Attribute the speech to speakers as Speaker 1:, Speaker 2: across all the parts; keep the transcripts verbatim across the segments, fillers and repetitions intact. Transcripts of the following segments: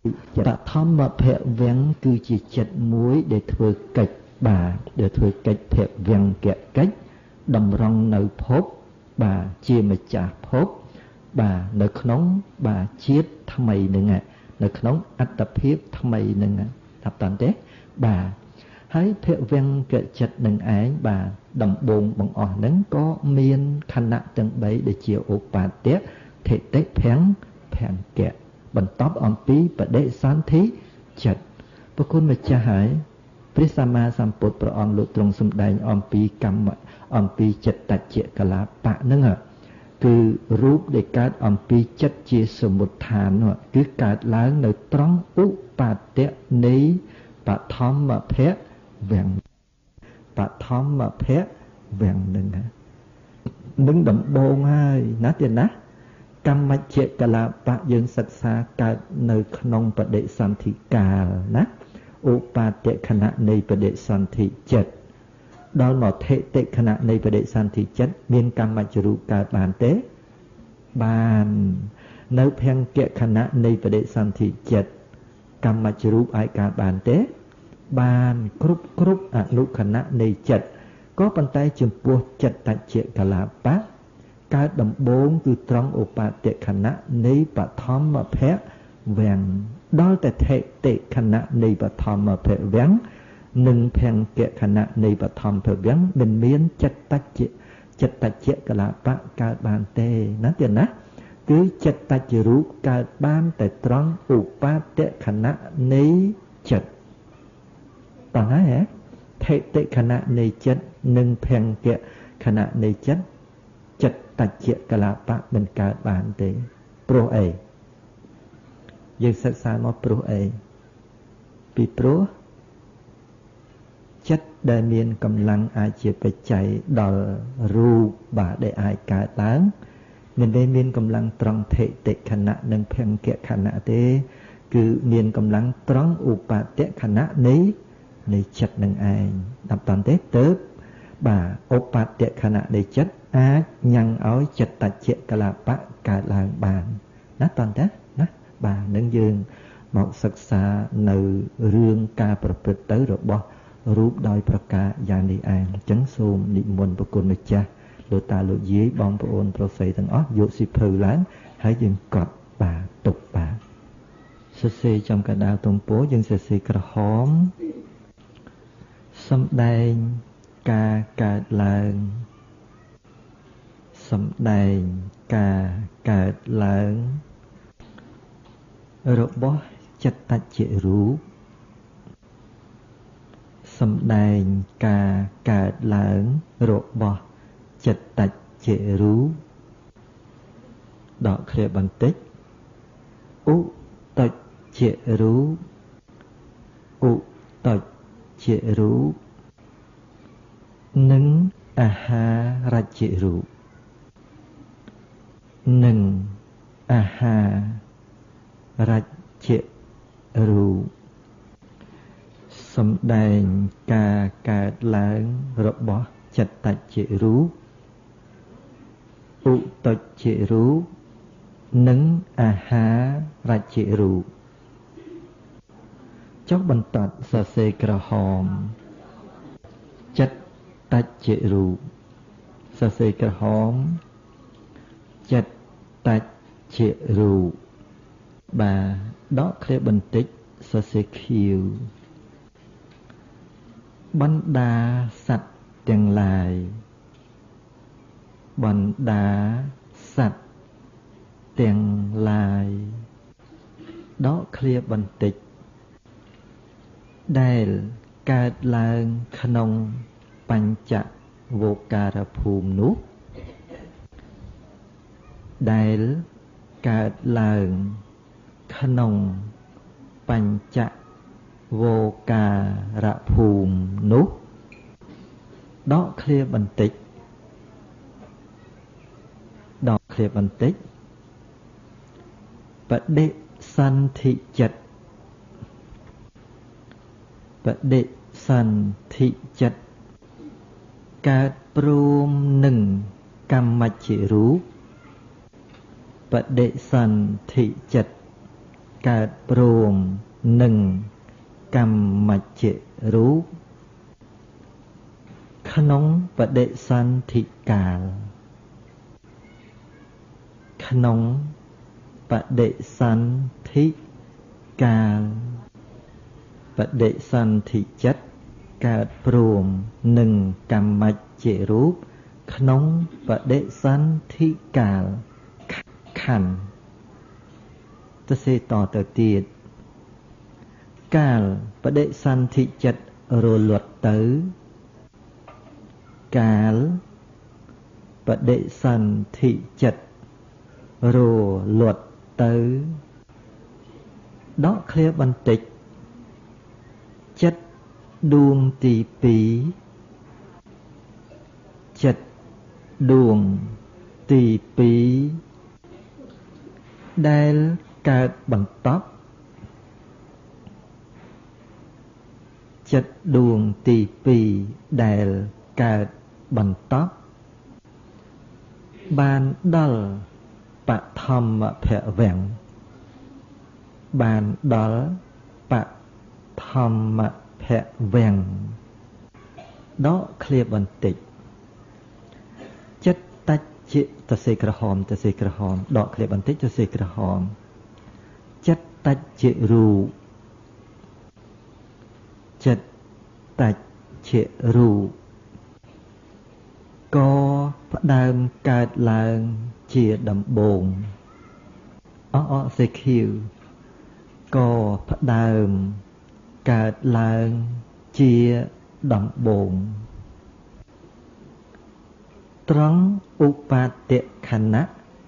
Speaker 1: បឋមភវង្សគឺជាចិត្តមួយដែលធ្វើកិច្ចបាទដែលធ្វើកិច្ចភវង្កកិច្ចតម្រង់នៅភពបាទជាម្ចាស់ភពបាទនៅក្នុងបាទជាតិថ្មីនឹងនៅក្នុងអត្តភាពថ្មីនឹងថាប់តាន់ទេបាទហើយភវង្កចិត្តនឹងឯងបាទដំបូងបង្អស់ហ្នឹងក៏មានខណៈទាំងបីដែលជាឧបទ្ទៈធិតិភੰភង្គៈបន្ទាប់អំពីបដិសន្ធិចិត្តប្រគុណម្ចាស់ហើយព្រះសម្មាសម្ពុទ្ធព្រះអង្គលោកទ្រង់សម្ដែងអំពីកម្មអំពីចិត្តតច្ចកលាបៈហ្នឹងគឺរូបដែលកើតអំពីចិត្តជាសមុฏដ្ឋានគឺកើតឡើងនៅត្រង់ឧបទ្ទៈនៃបឋមភវង្សបឋមភវង្សហ្នឹងនឹងដំបូងហើយណាទៀតណាកម្មជ្ជកលាបៈយើងសិក្សាកើតនៅក្នុងបដិសន្ធិកាលណាឧបទ្ទខណៈនៃបដិសន្ធិចិត្តដល់មកធិតិខណៈនៃបដិសន្ធិចិត្តមានកម្មជ្ជរូបកើតបានទេបាននៅភង្គៈខណៈនៃបដិសន្ធិចិត្តកម្មជ្ជរូបអាចកើតបានទេបានគ្រប់គ្រប់អនុខណៈនៃចិត្តក៏ប៉ុន្តែចំពោះចិត្តតច្ចកលាបៈកើតដំបូងគឺត្រង់ឧបទ្ទខណៈនៃបឋមភវង្សដល់តែធិតិខណៈនៃបឋមភវង្សនិងភង្គៈខណៈនៃបឋមភវង្សមិនមានចិត្តតច្ចចិត្តតច្ចកលាបៈកើតបានទេណាទៀតណាគឺចិត្តតច្ចរូបកើតបានតែត្រង់ឧបទ្ទខណៈនៃចិត្តតោះហើយធិតិខណៈនៃចិត្តនិងភង្គៈខណៈនៃចិត្តចិត្តតច្ចកលាបៈមិនកើតបានទេព្រោះអីយើងសិក្សាមកព្រោះអីពីព្រោះចិត្តដែលមានកម្លាំងអាចជាបច្ច័យដល់រូបបាទដែលអាចកើតឡើងមិនได้មានកម្លាំងត្រង់ធិតិខណៈនិងភង្គៈខណៈទេគឺមានកម្លាំងត្រង់ឧបទ្ទខណៈនៃនៃចិត្តនឹងឯងដល់តាន់ទេទៅបាទឧបទ្ទខណៈនៃចិត្តអាចញ៉ាំងឲ្យចិត្តតច្ចកលាបៈកើតឡើងបានណាតាន់ទេណាបាទនឹងយើងមកសិក្សានៅរឿងការប្រព្រឹត្តទៅរបស់រូបដោយប្រការយ៉ាងនេះឯងអញ្ចឹងសូមនិមន្តប្រគុណម្ចាស់លោកតាលោកយាយបងប្អូនប្រុសស្រីទាំងអស់យកសិភៅឡើងហើយយើងកត់បាទទុកបាទសរសេរចំកណ្ដាលទំព័រយើងសរសេរក្រហមសំដែងការកើតឡើងសំដែងការកើតឡើងរបស់ចិត្តតច្ចរូបសំដែងការកើតឡើងរបស់ចិត្តតច្ចរូបដកឃ្លាបន្តិចឧតច្ចរូបឧតច្ចរូបនិងអាហារច្ចរូបនិងអាហារច្ចរូបសំដែងការកើតឡើងរបស់ចិត្តតច្ចរូបឧតច្ចរូបនិងអាហារច្ចរូបចុះបន្តសរសេរក្រហមចិត្តតច្ចរូបសរសេរក្រហមចិត្តតច្ចរូបបាទដកឃ្លាបន្តិចសរសេរខៀវបណ្ដាសត្វទាំងឡាយបណ្ដាសត្វទាំងឡាយដកឃ្លាបន្តិចដែលកើតឡើងក្នុងបញ្ចវោការភូមិនោះដែលកើតឡើងក្នុងបញ្ចវោការភូមិនោះដកឃ្លាបន្តិចដកឃ្លាបន្តិចបដិសន្ធិចិត្តបដិសន្ធិចិត្តកើតព្រមនឹងកម្មជ្ជរូបបដិសន្ធិចិត្តកើតព្រមនឹងកម្មជ្ជរូបក្នុងបដិសន្ធិកាលក្នុងបដិសន្ធិកាលបដិសន្ធិចិត្តកើតព្រមនឹងកម្មជ្ជរូបក្នុងបដិសន្ធិកាលខណ្ឌទៅសេតទៅទៀតកាលបដិសន្ធិចិត្តរលត់ទៅកាលបដិសន្ធិចិត្តរលត់ទៅដកឃ្លាបន្តិចចិត្តដួងទីពីរចិត្តដួងទីពីរដែលកើតបន្តចិត្តដួងទីពីរដែលកើតបន្តបានដល់បឋមភវង្សបានដល់បឋមភវង្សដកឃ្លាបន្តិចចិត្តតច្ចតសេក្រហមតសេក្រហមដកឃ្លាបន្តិចតសេក្រហមចិត្តតច្ចរូបចិត្តតច្ចរូបក៏ផ្ដើមកើតឡើងជាដំបូងអអសេខៀវក៏ផ្ដើមកើតឡើងជាដំបូងត្រង់ឧបតិខណៈ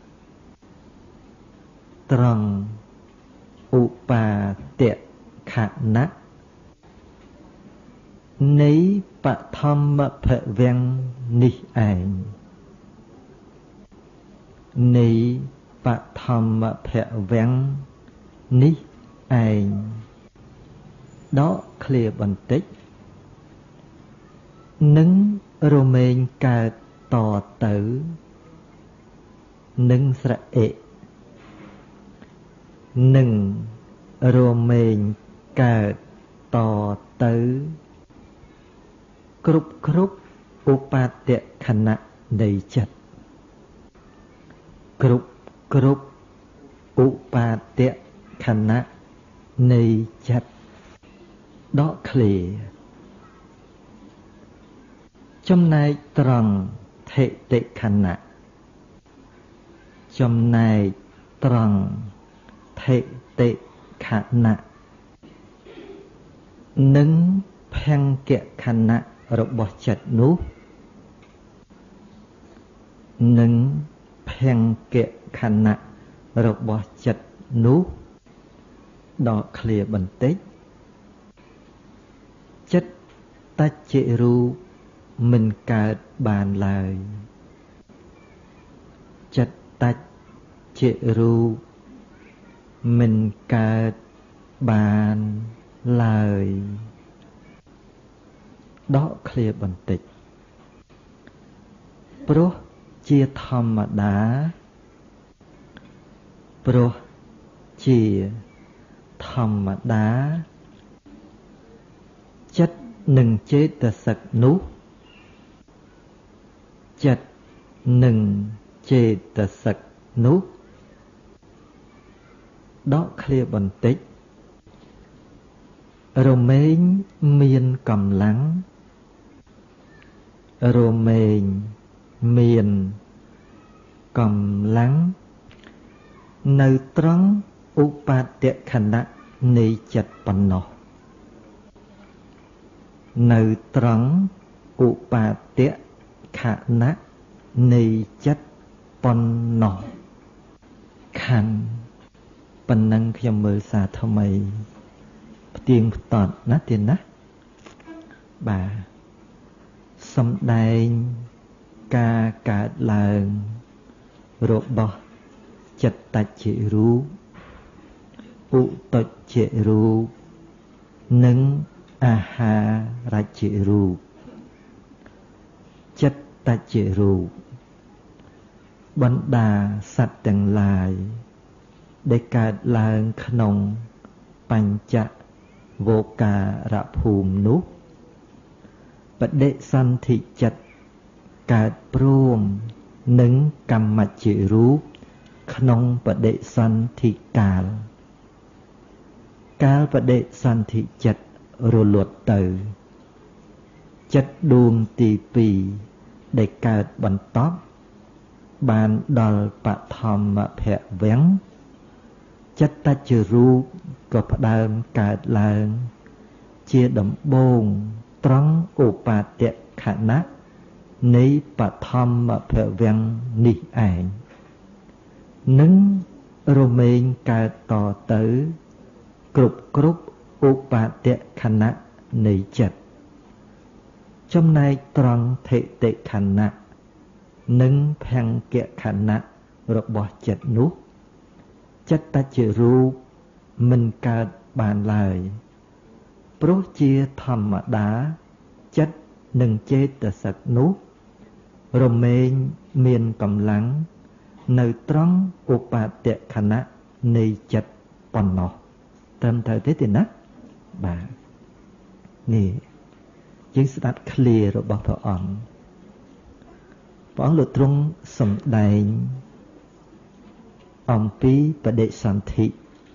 Speaker 1: ត្រង់ឧបតិខណៈនៃបឋមភវង្សនេះឯងនៃបឋមភវង្សនេះឯងដកឃ្លាបន្តិចនឹងរមែងកើតតទៅនឹងស្រអិនឹងរមែងកើតតទៅគ្រប់គ្រប់ឧបតិខណៈនៃចិត្តគ្រប់គ្រប់ឧបតិខណៈនៃចិត្តដកឃ្លាចំណែកត្រង់ថេតិខណៈចំណែកត្រង់ថេតិខណៈនិងភង្គខណៈរបស់ចិត្តនោះនិងភង្គខណៈរបស់ចិត្តនោះដកឃ្លាបន្តិចចិត្តតច្ចរូបមិនកើតបានឡើយចិត្តតច្ចរូបមិនកើតបានឡើយដកឃ្លាបន្តិចព្រោះជាធម្មតាព្រោះជាធម្មតាចិត្តនិងចេតសិកនោះចិត្តនិងចេតសិកនោះដកឃ្លាបន្តិចរមែងមានកម្លាំងរមែងមានកម្លាំងនៅត្រង់ឧបតិខណៈនៃចិត្តប៉ុណ្ណោះនៅត្រង់ឧបតិខណៈនៃចិត្តប៉ុណ្ណោះខណ្ឌប៉ុណ្ណឹងខ្ញុំមើលសារថ្មីផ្ទៀងផ្ទាត់ណាទៀតណាបាទសំដែងការកើតឡើងរបស់ចិត្តតច្ចរូបឧតច្ចរូបនិងអាហារច្ចរូបចិត្តតច្ចរូបបណ្ដាសត្វទាំងឡាយដែលកើតឡើងក្នុងបញ្ចវោការៈភូមិនោះបដិសន្ធិចិត្តកើតព្រមនឹងកម្មជ្ជរូបក្នុងបដិសន្ធិកាលកាលបដិសន្ធិចិត្តរលត់ទៅចិត្តដួងទីពីរដែលកើតបន្តបានដល់បឋមភវង្សចិត្តតច្ចរូបក៏ផ្ដើមកើតឡើងជាដំបូងត្រង់ឧបតខណៈនៃបឋមភវង្សនេះឯងនឹងរមែងកើតតទៅគ្រប់គ្រប់ឧបតខណៈនៃចិត្តចំណែកត្រង់ធិតិខណៈនិងភង្គខណៈរបស់ចិត្តនោះចិត្តតច្ចរូបមិនកើតបានឡើយព្រោះជាធម្មតាចិត្តនិងចេតសិកនោះរមែងមានកម្លាំងនៅត្រង់ឧបតខណៈនៃចិត្តប៉ុណ្ណោះត្រឹមត្រូវទេទេណាបាទនេះយើងស្ដាប់ឃ្លារបស់ព្រះអង្គព្រះអង្គលោកទ្រង់សម្ដែងអំពីបដិសន្ធិ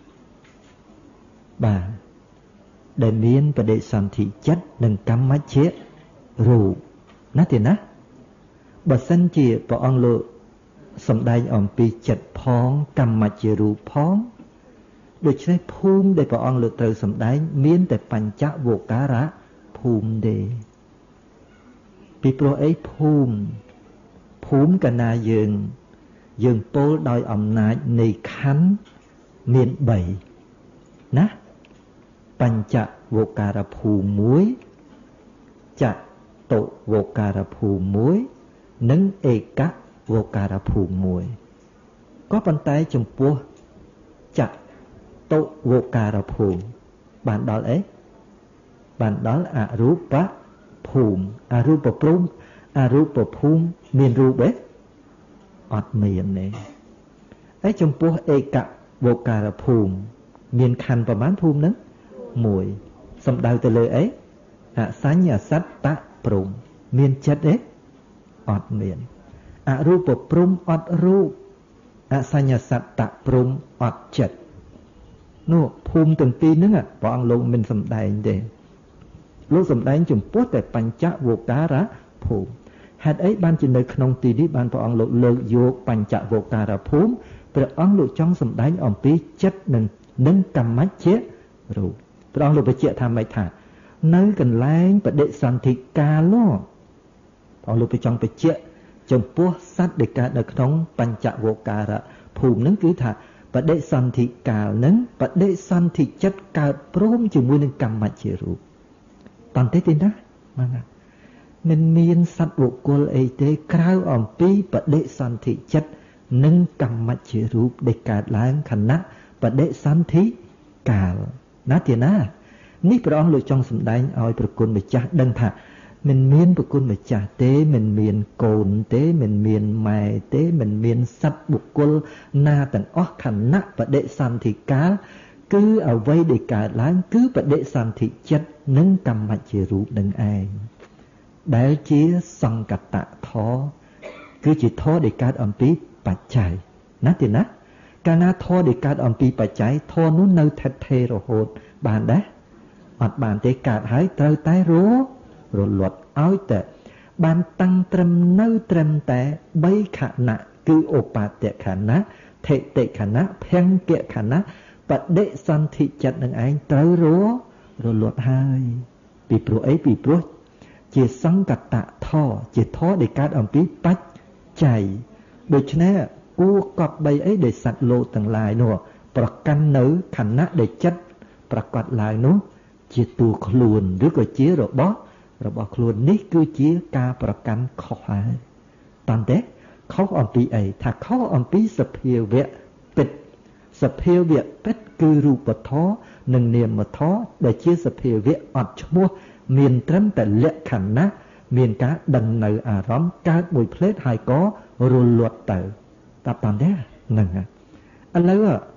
Speaker 1: បាទដែលមានបដិសន្ធិចិត្តនិងកម្មជ្ជរូបណាទេណាបើសិនជាព្រះអង្គលោកសម្ដែងអំពីចិត្តផងកម្មជ្ជរូបផងដូច្នេះភូមិដែលព្រះអង្គលោកត្រូវសម្ដែងមានតែបញ្ចវោការៈភូមិទេពីព្រោះអីភូមិភូមិកណាយើងយើងពោលដោយអំណាចនៃខណ្ឌមានបីណាបញ្ចវោការៈភូមិមួយចតុវោការៈភូមិមួយនិងឯកវោការៈភូមិមួយក៏ប៉ុន្តែចំពោះចតុវោការៈភូមិបានដល់អីបានដល់អរូបភូមិអរូបភូមិអរូបភូមិមានរូបទេអត់មានទេហើយចំពោះឯកវោការៈភូមិមានខណ្ឌប្រមាណភូមិហ្នឹងមួយសំដៅទៅលើអីអសញ្ញសត្តៈព្រំមានចិត្តទេអត់មានអរូបព្រំអត់រូបអសញ្ញសត្តៈព្រំអត់ចិត្តនោះភូមិទាំងពីរហ្នឹងព្រះអង្គលោកមិនសំដែងទេលោកសំដែងចំពោះតែបញ្ចវោការៈភូមិហេតុអីបានជានៅក្នុងទីនេះបានព្រះអង្គលោកលើកយកបញ្ចវោការៈភូមិព្រះអង្គលោកចង់សំដែងអំពីចិត្តនិងនិងកម្មជ្ជរូបព្រះអង្គលោកបញ្ជាក់ថាម៉េចថានៅកន្លែងបដិសន្ធិកាលនោះព្រះអង្គលោកចង់បញ្ជាក់ចំពោះសត្វដែលកើតនៅក្នុងបញ្ចវោការៈភូមិនឹងគឺថាបដិសន្ធិកាលនឹងបដិសន្ធិចិត្តកើតព្រមជាមួយនឹងកម្មជ្ជរូបតន្តិទេណាបាទមិនមានសត្វបុគ្គលអីទេក្រៅអំពីបដិសន្ធិចិត្តនិងកម្មជ្ជរូបដែលកើតឡើងខណៈបដិសន្ធិកាលណាទេណានេះព្រះអង្គលោកចង់សម្ដែងឲ្យប្រគុណម្ចាស់ដឹងថាមិនមានប្រគុណម្ចាស់ទេមិនមានកូនទេមិនមានម៉ែទេមិនមានសត្វបុគ្គលណាទាំងអស់ខណៈបដិសន្ធិកាលគឺអ្វីដែលកើតឡើងគឺបដិសន្ធិចិត្តនិងកម្មជ្ជរូបនឹងឯងដែលជាសង្កតធម៌គឺជាធម៌ដែលកើតអំពីបច្ច័យណាទេណាកាលណាធម៌ដែលកើតអំពីបច្ច័យធម៌នោះនៅថិតថេររហូតបានដែរអត់បានទេកើតហើយត្រូវតែររលត់ឲ្យតែបានតាំងត្រឹមនៅត្រឹមតែបីខណៈគឺឧបតខណៈធិតិខណៈភង្គខណៈបដិសន្ធិចិត្តនឹងឯងត្រូវររលត់ហើយពីព្រោះអីពីព្រោះជាសង្កតធម៌ជាធម៌ដែលកើតអំពីបច្ច័យដូច្នេះគួរកប់បីអីដែលសត្វលោកទាំងឡាយនោះប្រកាន់នៅខណៈដែលចិត្តប្រកបឡើងនោះជាតួខ្លួនឬក៏ជារបស់របស់ខ្លួននេះគឺជាការប្រកាន់ខុសហើយតាន់ទេខុសអំពីអីថាខុសអំពីសភាវៈពិតសភាវៈពិតគឺរូបធម៌និងនាមធម៌ដែលជាសភាវៈអត់ឈ្មោះមានត្រឹមតែលក្ខណៈមានការដឹងនៅអារម្មណ៍កើតមួយភ្លេតហើយក៏រលត់ទៅតាប់តាន់ទេហ្នឹងឥឡូវ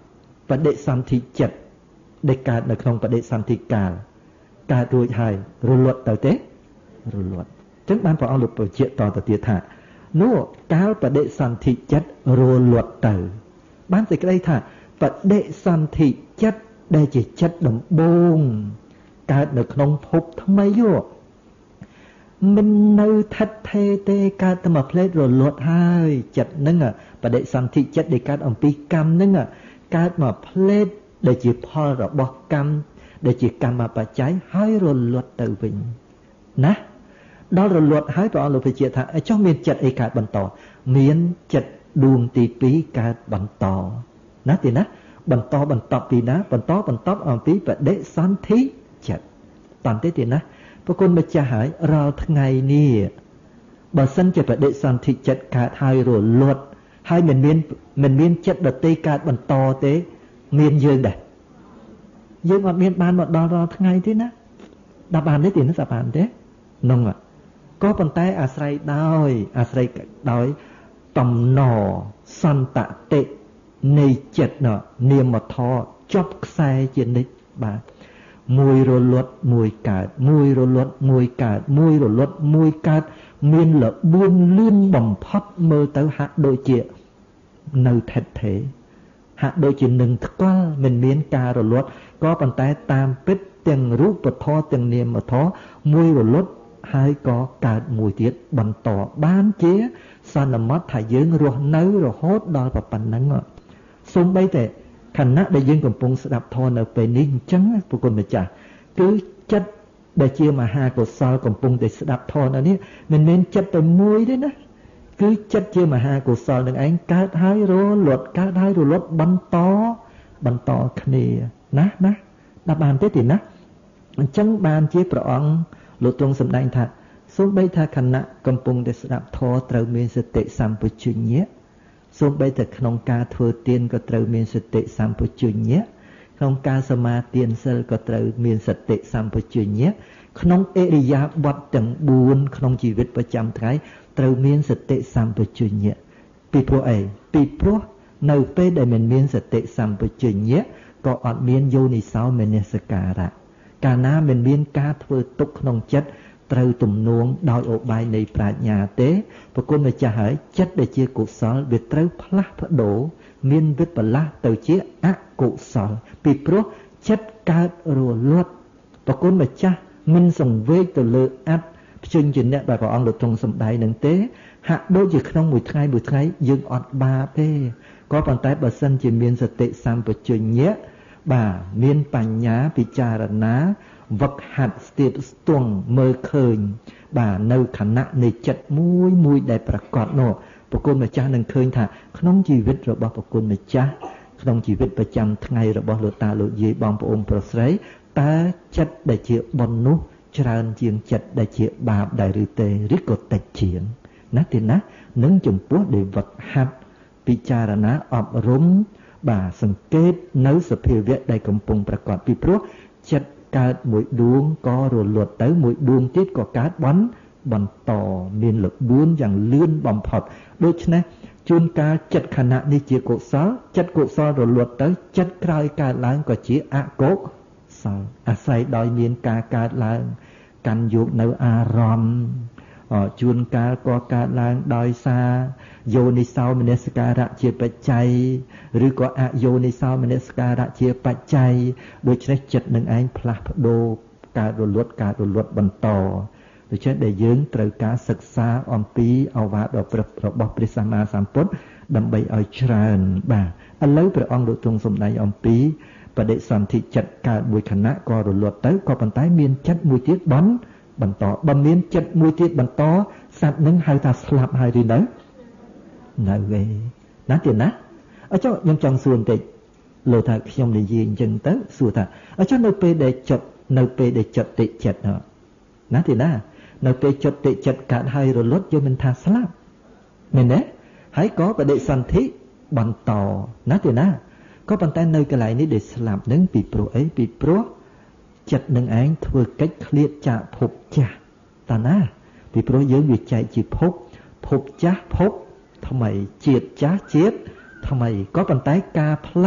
Speaker 1: បដិសន្ធិចិត្តដែលកើតនៅក្នុងបដិសន្ធិកាលកើតរួចហើយរលត់ទៅទេរលត់អញ្ចឹងបានព្រះអង្គលោកបញ្ជាក់តទៅទៀតថានោះកាលបដិសន្ធិចិត្តរលត់ទៅបានសេចក្តីថាបដិសន្ធិចិត្តដែលជាចិត្តដំបូងកើតនៅក្នុងភពថ្មីយកមិននៅថិតថេរទេកើតតែមួយផ្លេតរលត់ហើយចិត្តហ្នឹងបដិសន្ធិចិត្តដែលកើតអំពីកម្មហ្នឹងកើតមកផ្លេតដែលជាផលរបស់កម្មដែលជាកម្មបច្ច័យហើយរលត់ទៅវិញណាដល់រលត់ហើយព្រះអង្គលោកបញ្ជាក់ថាចុះមានចិត្តអីកើតបន្តមានចិត្តដួងទីពីរកើតបន្តណាទេណាបន្តបន្តពីណាបន្តបន្តអំពីបដិសន្ធិចិត្តតន្តិទេណាប្រគុណម្ចាស់ហើយរាល់ថ្ងៃនេះបើសិនជាបដិសន្ធិចិត្តកើតហើយរលត់ហើយមិនមានមិនមានចិត្តដតីកើតបន្តទេមានយើងដែរយើងអត់មានបានមកដល់រាល់ថ្ងៃទេណាដល់បានទេទេណាសាបានទេនោះក៏ប៉ុន្តែអាស្រ័យដោយអាស្រ័យដោយតំណសន្តតិនៃចិត្តណនាមធរចប់ខ្សែជានិច្ចបាទមួយរលត់មួយកើតមួយរលត់មួយកើតមួយរលត់មួយកើតមានលបួនលឿនបំផុតមើលទៅហាក់ដូចជានៅថិតថេរហាក់ដូចជានឹងថ្កល់មិនមានការរលត់ក៏ប៉ុន្តែតាមពិតទាំងរូបធម៌ទាំងនាមធម៌មួយរលត់ហើយក៏កើតមួយទៀតបន្តបានជាសន្មតថាយើងរស់នៅរហូតដល់ប៉ុណ្ណឹងសូម្បីតែខណៈដែលយើងកំពុងស្ដាប់ធម៌នៅពេលនេះអញ្ចឹងព្រះគុណម្ចាស់គឺចិត្តដែលជាមហាកុសលកំពុងតែស្ដាប់ធម៌នៅនេះមិនមែនចិត្តតែមួយទេណាគឺចិត្តជាមហាកុសលនឹងឯងកើតហើយរលត់កើតហើយរលត់បន្តបន្តគ្នាណាណាដល់បានទេទេណាអញ្ចឹងបានជាព្រះអង្គលោកទ្រង់សម្ដែងថាសូម្បីថាខណៈកំពុងតែស្ដាប់ធម៌ត្រូវមានសតិសម្បជញ្ញៈសូម្បីតែក្នុងការធ្វើទានក៏ត្រូវមានសតិសម្បជញ្ញៈក្នុងការសមាទានសិលក៏ត្រូវមានសតិសម្បជញ្ញៈក្នុងអរិយាបថទាំងបួនក្នុងជីវិតប្រចាំថ្ងៃត្រូវមានសតិសម្បជញ្ញៈពីព្រោះអីពីព្រោះនៅពេលដែលមិនមានសតិសម្បជញ្ញៈក៏អត់មានយោនិសោមនសិការៈកាលណាមិនមានការធ្វើទុកក្នុងចិត្តត្រូវទំនួងដោយឧបាយនៃប្រាជ្ញាទេប្រគុណម្ចាស់ហើយចិត្តដែលជាកុសលវាត្រូវផ្លាស់ប្ដូរមានវិបលាស់ទៅជាអកុសលពីព្រោះចិត្តកើតរលត់ប្រគុណម្ចាស់មិនសង្វេគទៅលើអត្តភ្ជញ្ជនៈដែលព្រះអង្គលោកទ្រង់សម្ដែងនឹងទេហាក់ដូចជាក្នុងមួយថ្ងៃមួយថ្ងៃយើងអត់បាបទេក៏ប៉ុន្តែបើសិនជាមានសតិសម្បជញ្ញៈបាទមានបញ្ញាពិចារណាវឹកហាត់ស្ទាបស្ទង់មើលឃើញបាទនៅខណៈនៃចិត្តមួយមួយដែលប្រកបនោះប្រគុណម្ចាស់នឹងឃើញថាក្នុងជីវិតរបស់ប្រគុណម្ចាស់ក្នុងជីវិតប្រចាំថ្ងៃរបស់លោកតាលោកយាយបងប្អូនប្រុសស្រីតើចិត្តដែលជាបុណ្យនោះច្រើនជាងចិត្តដែលជាបាបដែរឬទេឬក៏តិចជាងណាទេណានឹងចំពោះដែលវឹកហាត់ពិចារណាអប់រំបាទសង្កេតនៅសភាវៈដែលកំពុងប្រកបពីព្រោះចិត្តកើតមួយដួងក៏រលត់ទៅមួយដួងទៀតក៏កើតបន្តបន្តមានល្បឿនយ៉ាងលឿនបំផុតដូច្នេះជួនកាលចិត្តខណៈនេះជាកុសលចិត្តកុសលរលត់ទៅចិត្តក្រោយកើតឡើងក៏ជាអកុសលអាស្រ័យដោយមានការកើតឡើងកាន់យកនៅអារម្មណ៍ជួនកាលក៏កើតឡើងដោយសារយោនិសោមនសិការៈជាបច្ច័យឬក៏អយោនិសោមនសិការៈជាបច្ច័យដូច្នេះចិត្តនឹងឯងផ្លាស់ប្ដូរកើតរលត់កើតរលត់បន្តដូច្នេះដែលយើងត្រូវការសិក្សាអំពីឱវាទដ៏ព្រឹករបស់ព្រះសម្មាសម្ពុទ្ធដើម្បីឲ្យច្រើនបាទឥឡូវព្រះអង្គលោកទ្រង់សម្ដែងអំពីបដិសន្ធិចិត្តកើតមួយខណៈក៏រលត់ទៅក៏ប៉ុន្តែមានចិត្តមួយទៀតបន្តបន្តបើមានចិត្តមួយទៀតបន្តសត្វនឹងហៅថាស្លាប់ហើយឬនៅនៅឯណាទៀតណាអញ្ចឹងខ្ញុំចង់សួរបន្តិចលោកថាខ្ញុំនិយាយអញ្ចឹងទៅសួរថាអញ្ចឹងនៅពេលដែលចិត្តនៅពេលដែលចិត្តតិចិត្តណាទៀតណានៅពេលចិត្តតិចិត្តកើតហើយរលត់យើងមិនថាស្លាប់មែនទេហើយក៏បដិសន្ធិបន្តណាទៀតណាក៏ប៉ុន្តែនៅកន្លែងនេះដែលស្លាប់នឹងពីព្រោះអីពីព្រោះចិត្តនឹងឯងធ្វើកិច្ចឃ្លាតចាកភពចាស់តាណាពីព្រោះយើងវាចែកជាភពភពចាស់ភពថ្មីជាតិចាស់ជាតិថ្មីក៏ប៉ុន្តែការផ្លាស់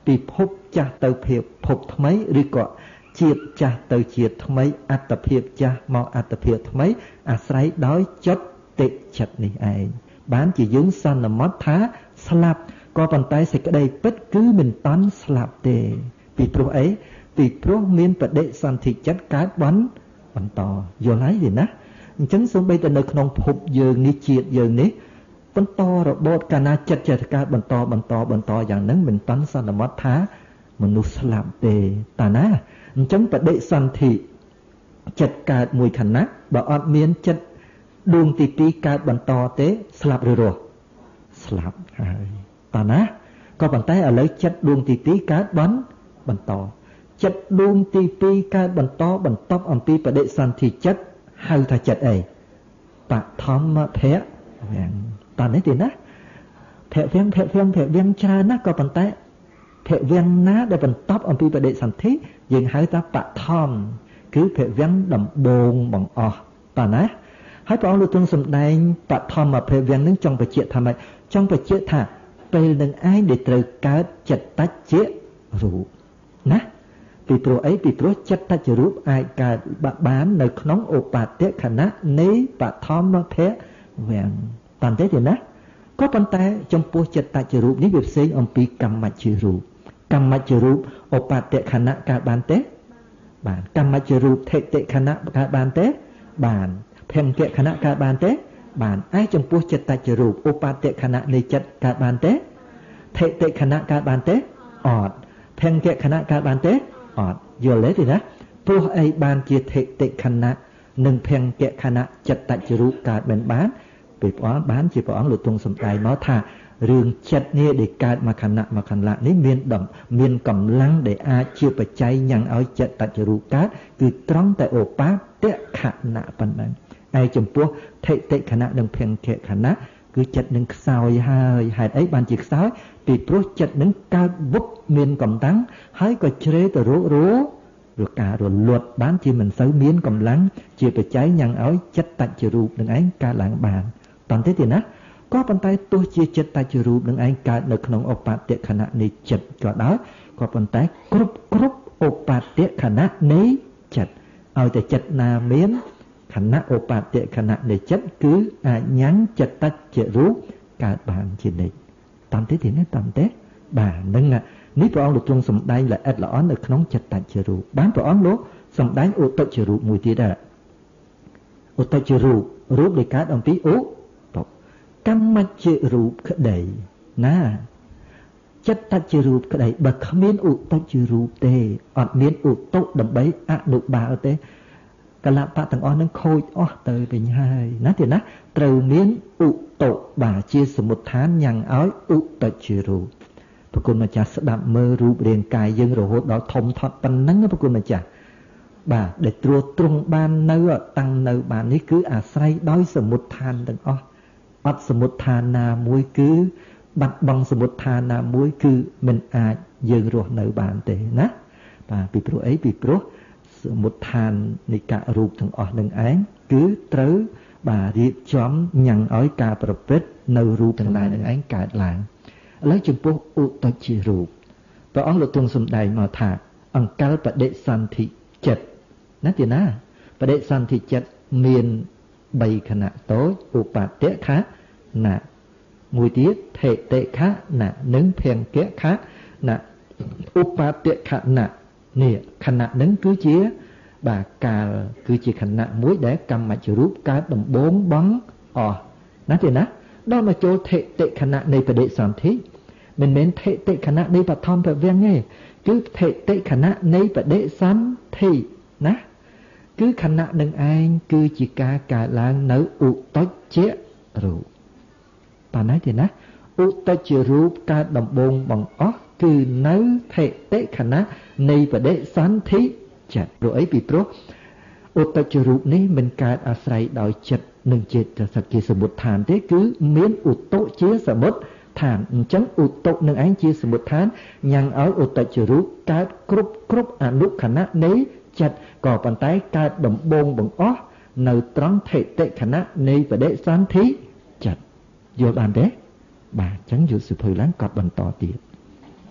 Speaker 1: ពីភពចាស់ទៅភាពភពថ្មីឬក៏ជាតិចាស់ទៅជាតិថ្មីអត្តភាពចាស់មកអត្តភាពថ្មីអាស្រ័យដោយចិត្តតិចិត្តនេះឯងបានជាយើងសន្មត់ថាស្លាប់ក៏ប៉ុន្តែសេចក្តីពិតគឺមិនតាន់ស្លាប់ទេពីព្រោះអីពីព្រោះមានបដិសន្ធិចិត្តកើតបន្តបន្តយល់ហើយទេណាអញ្ចឹងសូម្បីតែនៅក្នុងភពយើងនេះជាតិយើងនេះបន្តរបបកាលណាចិត្តចេះកើតបន្តបន្តបន្តយ៉ាងហ្នឹងមិនតាន់សន្មត់ថាមនុស្សស្លាប់ទេតាណាអញ្ចឹងបដិសន្ធិចិត្តកើតមួយខណៈបើអត់មានចិត្តដួងទីពីរកើតបន្តទេស្លាប់ឬរស់ស្លាប់ហើយតាណាក៏ប៉ុន្តែឥឡូវចិត្តដួងទីពីរកើតបន្តបន្តចិត្តដួងទីពីរកើតបន្តបន្តអំពីបដិសន្ធិចិត្តហៅថាចិត្តអីបឋមភៈវាំងតើនេះទេណាភៈវាំងភៈវាំងភៈវាំងច្រើនណាស់ក៏ប៉ុន្តែភៈវាំងណាដែលបន្តអំពីបដិសន្ធិយើងហៅថាបឋមគឺភៈវាំងដំបូងបង្អស់តើណាហើយព្រះអង្គលោកទ្រង់សម្ដែងបឋមភៈវាំងនឹងចង់បញ្ជាក់ថាម៉េចចង់បញ្ជាក់ថាពេលនឹងឯងដែលត្រូវកើតចិត្តតច្ចៈរូបណាពីព្រោះអីពីព្រោះចិត្តតច្ចរូបអាចកើតបាននៅក្នុងឧបតខណៈនៃបឋមភៈវាំងតាន់ទេទេណាក៏ប៉ុន្តែចំពោះចិត្តតច្ចរូបនេះវាផ្សេងអំពីកម្មញ្ញរូបកម្មញ្ញរូបឧបតខណៈកើតបានទេបានកម្មញ្ញរូបថេតិខណៈកើតបានទេបានភង្គៈខណៈកើតបានទេបានឯចំពោះចិត្តតច្ចរូបឧបតខណៈនៃចិត្តកើតបានទេថេតិខណៈកើតបានទេអត់ភង្គៈខណៈកើតបានទេអត់យល់ទេណាព្រោះអីបានជាថេតិខណៈនិងភង្គៈខណៈចិត្តតច្ចរូបកើតមិនបានពេលព្រះអង្គបានជាព្រះអង្គលោកទ្រង់សម្ដែងមកថារឿងចិត្តនេះដែលកើតមកខណៈមកខណៈនេះមានដំមានកម្លាំងដែលអាចជាបច្ច័យញ៉ាំងឲ្យចិត្តតច្ចរូបកើតគឺត្រង់តែឧបតខណៈប៉ុណ្ណឹងឯចំពោះថេតិខណៈនិងភង្គៈខណៈគឺចិត្តនឹងខ្សោយហើយហេតុអីបានជាខ្សោយពីព្រោះចិត្តនឹងកើតវឹកមានកម្លាំងហើយក៏ជ្រេទៅរកររការរលត់បានជាមិនសូវមានកម្លាំងជាបច្ច័យញ៉ាំងឲ្យចិត្តតច្ចរូបនឹងឯងកើតឡើងបានតន្តែទេណាក៏ប៉ុន្តែទោះជាចិត្តតច្ចរូបនឹងឯងកើតនៅក្នុងឧបតខណៈនៃចិត្តក៏ដោយក៏ប៉ុន្តែគ្រប់គ្រប់ឧបតខណៈនៃចិត្តឲ្យតែចិត្តណាមានខណៈឧបតខណៈនៃចិត្តគឺអាចញ៉ាំងចិត្តតច្ចរូបកើតបានជានិច្ចតាមទេទេណាតាមទេបាទនឹងនេះព្រះអង្គលោកទ្រង់សម្ដែងល្អិតល្អន់នៅក្នុងចិត្តតច្ចរូបបានព្រះអង្គលោកសម្ដែងឧត្តចរូបមួយទៀតដែរឧត្តចរូបរូបដែលកើតអំពីឧបកម្មញ្ញរូបក្តីណាចិត្តតច្ចរូបក្តីបើគ្មានឧត្តចរូបទេអត់មានឧត្តកដើម្បីអនុបាលទេកលបៈទាំងអស់នឹងខូចអស់ទៅវិញហើយណាទេណាត្រូវមានឧត្តកបាទជាសមុដ្ឋានញ៉ាំងឲ្យឧត្តចរូបប្រគុណម្ចាស់ស្ដាប់មើលរូបរាងកាយយើងរហូតដល់ធំធាត់ប៉ុណ្ណឹងប្រគុណម្ចាស់បាទដែលត្រួតត្រងបាននៅតាំងនៅបាននេះគឺអាស្រ័យដោយសមុដ្ឋានទាំងអស់អត់សមុដ្ឋានណាមួយគឺបាត់បង់សមុដ្ឋានណាមួយគឺមិនអាចយើងរស់នៅបានទេណាបាទពីព្រោះអីពីព្រោះសមុដ្ឋាននៃករូបទាំងអស់នឹងឯងគឺត្រូវបាទរៀបចំញ៉ាំងឲ្យការប្រព្រឹត្តនៅរូបទាំងឡាយនឹងឯងកើតឡើងឥឡូវចំពោះឧត្តចរូបព្រះអង្គលោកទ្រង់សម្ដែងមកថាអង្កល់បដិសន្ធិចិត្តណាទីណាបដិសន្ធិចិត្តមានបីខណៈតូចឧបតខណៈមួយទៀតថេតិខណៈនិងភង្គៈខណៈឧបតខណៈនេះខណៈនឹងគឺជាបាទកាលគឺជាខណៈមួយដែលកម្មញ្ញរូបកើតដំបូងបងអស់ណាទេណាដល់មកចូលថេតិខណៈនៃបដិសន្ធិមិនមែនថេតិខណៈនៃបឋមភវាំងទេគឺថេតិខណៈនៃបដិសន្ធិណាគឺខណៈនឹងឯងគឺជាការកើតឡើងនៅឧត្តចរូបបានហើយទេណាឧត្តចរូបកើតដំបូងបង្អស់គឺនៅថេតិខណៈនៃបដិសន្ធិចិត្តព្រោះអីពីព្រោះឧត្តចរូបនេះមិនកើតអាស្រ័យដោយចិត្តនិងចេតសិកជាសមុដ្ឋានទេគឺមានឧត្តកជាសមុដ្ឋានអញ្ចឹងឧត្តកនឹងឯងជាសមុដ្ឋានញ៉ាំងឲ្យឧត្តចរូបកើតគ្រប់គ្រប់អនុខណៈនៃចិត្តក៏ប៉ុន្តែកើតដំបូងបង្អស់នៅត្រង់ថេតិខណៈនៃបដិសន្ធិចិត្តយល់បានទេបាទអញ្ចឹងយុទ្ធសិភៅឡើងកត់បន្តទៀត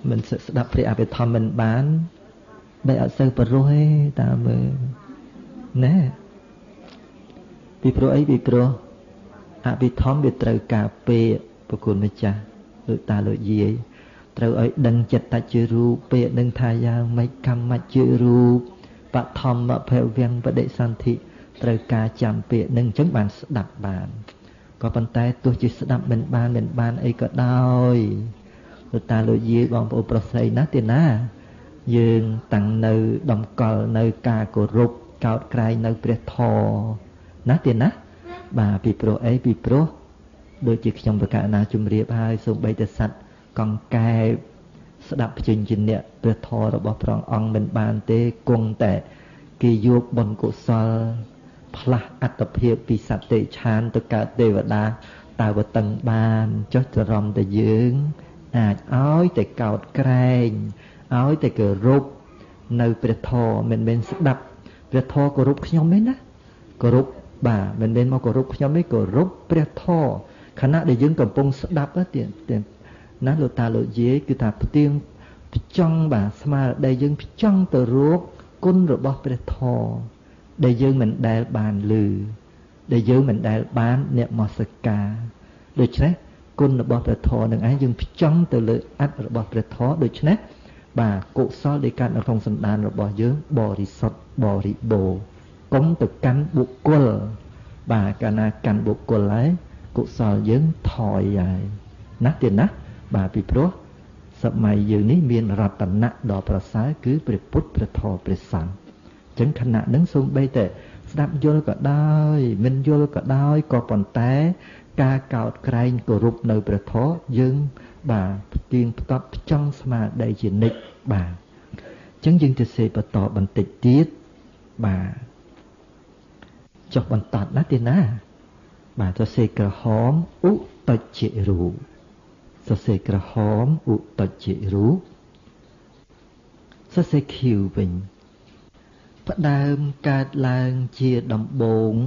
Speaker 1: មិនស្ដាប់ព្រះអភិធម្មមិនបានបែរអត់សូវព្រោះទេតាមើលណែពីព្រោះអីពីព្រោះអភិធម្មវាត្រូវការពេលប្រគុណម្ចាស់លោកតាលោកយាយត្រូវឲ្យដឹងចិត្តជារូបពេលដឹងថាយ៉ាងម៉េចកម្មជារូបបឋមភវង្បដិសន្ធិត្រូវការចាំពាក្យនឹងអញ្ចឹងបានស្ដាប់បានក៏ប៉ុន្តែទោះជាស្ដាប់មិនបានមិនបានអីក៏ដោយលោកតាលោកយាយបងប្អូនប្រុសស្រីណាទេណាយើងតាំងនៅតម្កល់នៅការគោរពកោតក្រែងនៅព្រះធម៌ណាទេណាបាទពីព្រោះអីពីព្រោះដូចជាខ្ញុំប្រកាសណាជំរាបហើយសូម្បីតែសត្វកង្កែបស្ដាប់ភ្ជិញជាអ្នកព្រះធម៌របស់ព្រះអង្គមិនបានទេគង់តែគេយកបុណ្យកុសលផ្លាស់អត្តភាពពីសត្វទេឆានទៅកើតទេវតាតើវតឹងបានចុះច្រំតែយើងអាចឲ្យតែកោតក្រែងឲ្យតែគោរពនៅព្រះធម៌មិនមែនស្ដាប់ព្រះធម៌គោរពខ្ញុំទេណាគោរពបាទមិនមែនមកគោរពខ្ញុំទេគោរពព្រះធម៌ខណៈដែលយើងកំពុងស្ដាប់ទៅណាលោកតាលោកយាយគឺថាផ្ទៀងផ្ចង់បាទស្មារតីយើងផ្ចង់ទៅរកគុណរបស់ព្រះធម៌ដែលយើងមិនដែលបានឮដែលយើងមិនដែលបានអ្នកមស្ការដូច្នេះគុណរបស់ព្រះធម៌នឹងឯងយើងផ្ចង់ទៅលើអត្តរបស់ព្រះធម៌ដូច្នេះបាទកុសលដែលកើតនៅក្នុងសន្តានរបស់យើងបរិសុទ្ធបរិបូរណ៍កុំទៅកាន់បុគ្គលបាទកាលណាកាន់បុគ្គលហើយកុសលយើងថយហើយណាទៀតណាបាទពីព្រោះសម័យយើងនេះមានរតនៈដ៏ប្រសើរគឺព្រះពុទ្ធព្រះធម៌ព្រះសង្ឃអញ្ចឹងខណៈនឹងសូម្បីតែស្ដាប់យល់ក៏ដោយមិនយល់ក៏ដោយក៏ប៉ុន្តែការកោតក្រែងគោរពនៅព្រះធម៌យើងបាទផ្ទៀងផ្ទាត់ផ្ចង់ស្មារតីជានិច្ចបាទអញ្ចឹងយើងទៅសេបន្តបន្តិចទៀតបាទចុះបន្តណាទៀតណាបាទទៅសេក្រហមឧតជារូបសរសេរក្រហមឧតជារូបសរសេរខៀវវិញផ្ដើមកើតឡើងជាដំបូង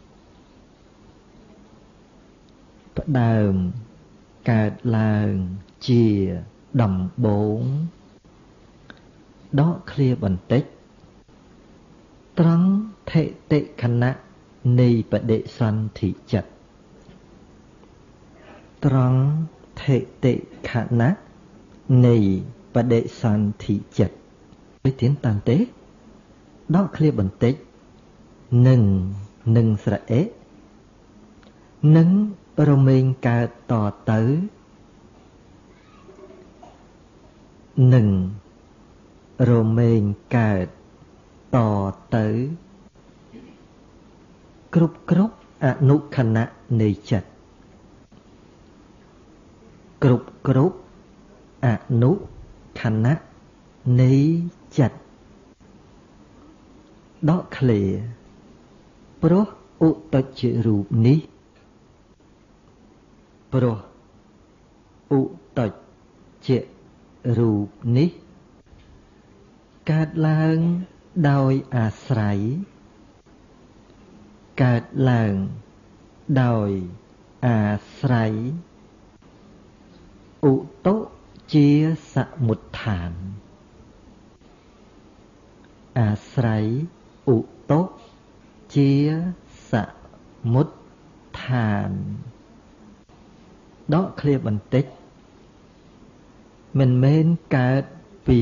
Speaker 1: ផ្ដើមកើតឡើងជាដំបូងដកឃ្លាបន្តិចត្រង់ថេតិខណៈនៃបដិសន្ធិចិត្តត្រង់ថេតិខណៈនៃបដិសន្ធិចិត្តវិធានតាន់ទេដកឃ្លាបន្តិចនឹងនឹងស្រអេនឹងរមែងកើតតទៅនឹងរមែងកើតតទៅគ្រប់គ្រប់អនុខណៈនៃចិត្តគ្រប់គ្រប់អនុខណៈនៃចិត្តដកឃ្លាព្រោះឧតជារូបនេះព្រោះឧតជារូបនេះកើតឡើងដោយអាស្រ័យកើតឡើងដោយអាស្រ័យឧតុជាសមុฏដ្ឋានអាស្រ័យឧតុជាសមុฏដ្ឋានដកឃ្លាបន្តិចមិនមែនកើតពី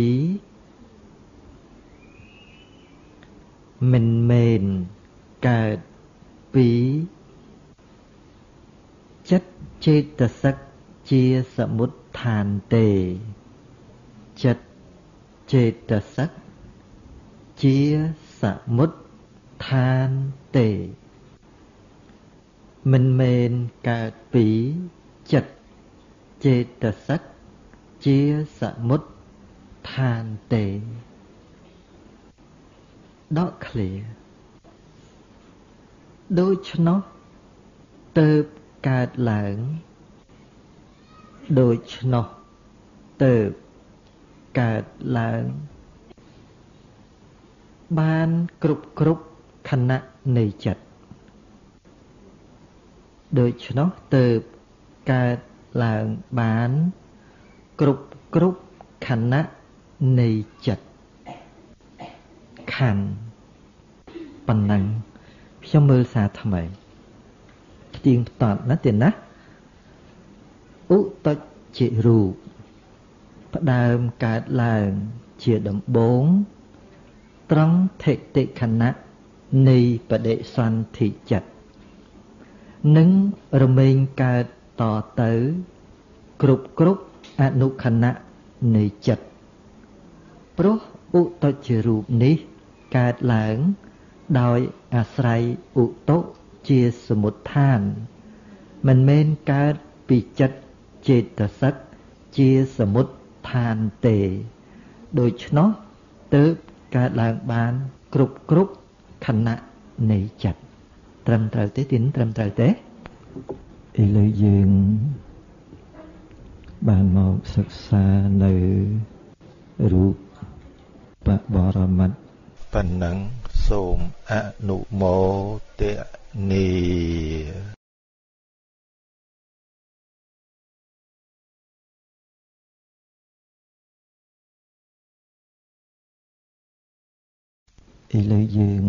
Speaker 1: មិនមែនកើតពីចិត្តចេតសិកជាសមុฏដ្ឋានទេចិត្តចេតសិកជាសមុฏដ្ឋានទេមិនមែនកើតពីចិត្តចេតសិកជាសមុฏដ្ឋានទេដកឃ្លាដូច្នោះទើបកើតឡើងដូច្នោះទើបកើតឡើងបានគ្រប់គ្រប់ខណៈនៃចិត្តដូច្នោះទើបកើតឡើងបានគ្រប់គ្រប់ខណៈនៃចិត្តខណ្ឌប៉ុណ្ណឹងខ្ញុំមើលសារថ្មីផ្ទៀងផ្ទាត់ណាទៀតណាឧតជារូបផ្ដើមកើតឡើងជាដំបូងត្រង់ថេតិខណៈនៃបដិសន្ធិចិត្តនឹងរមែងកើតតទៅគ្រប់គ្រប់អនុខណៈនៃចិត្តព្រោះឧតជារូបនេះកើតឡើងដោយអាស្រ័យឧតុជាសមុฏដ្ឋានមិនមែនកើតពីចិត្តចេតសិកជាសមុฏដ្ឋានទេដូច្នោះទើបកើតឡើងបានគ្រប់គ្រប់ខណៈនៃចិត្តត្រឹមត្រូវទេទីត្រឹមត្រូវទេឥឡូវយើងបានមកសិក្សានៅរូបបរមត្តប៉ុណ្ណឹងសូមអនុមោទនាឥឡូវយើង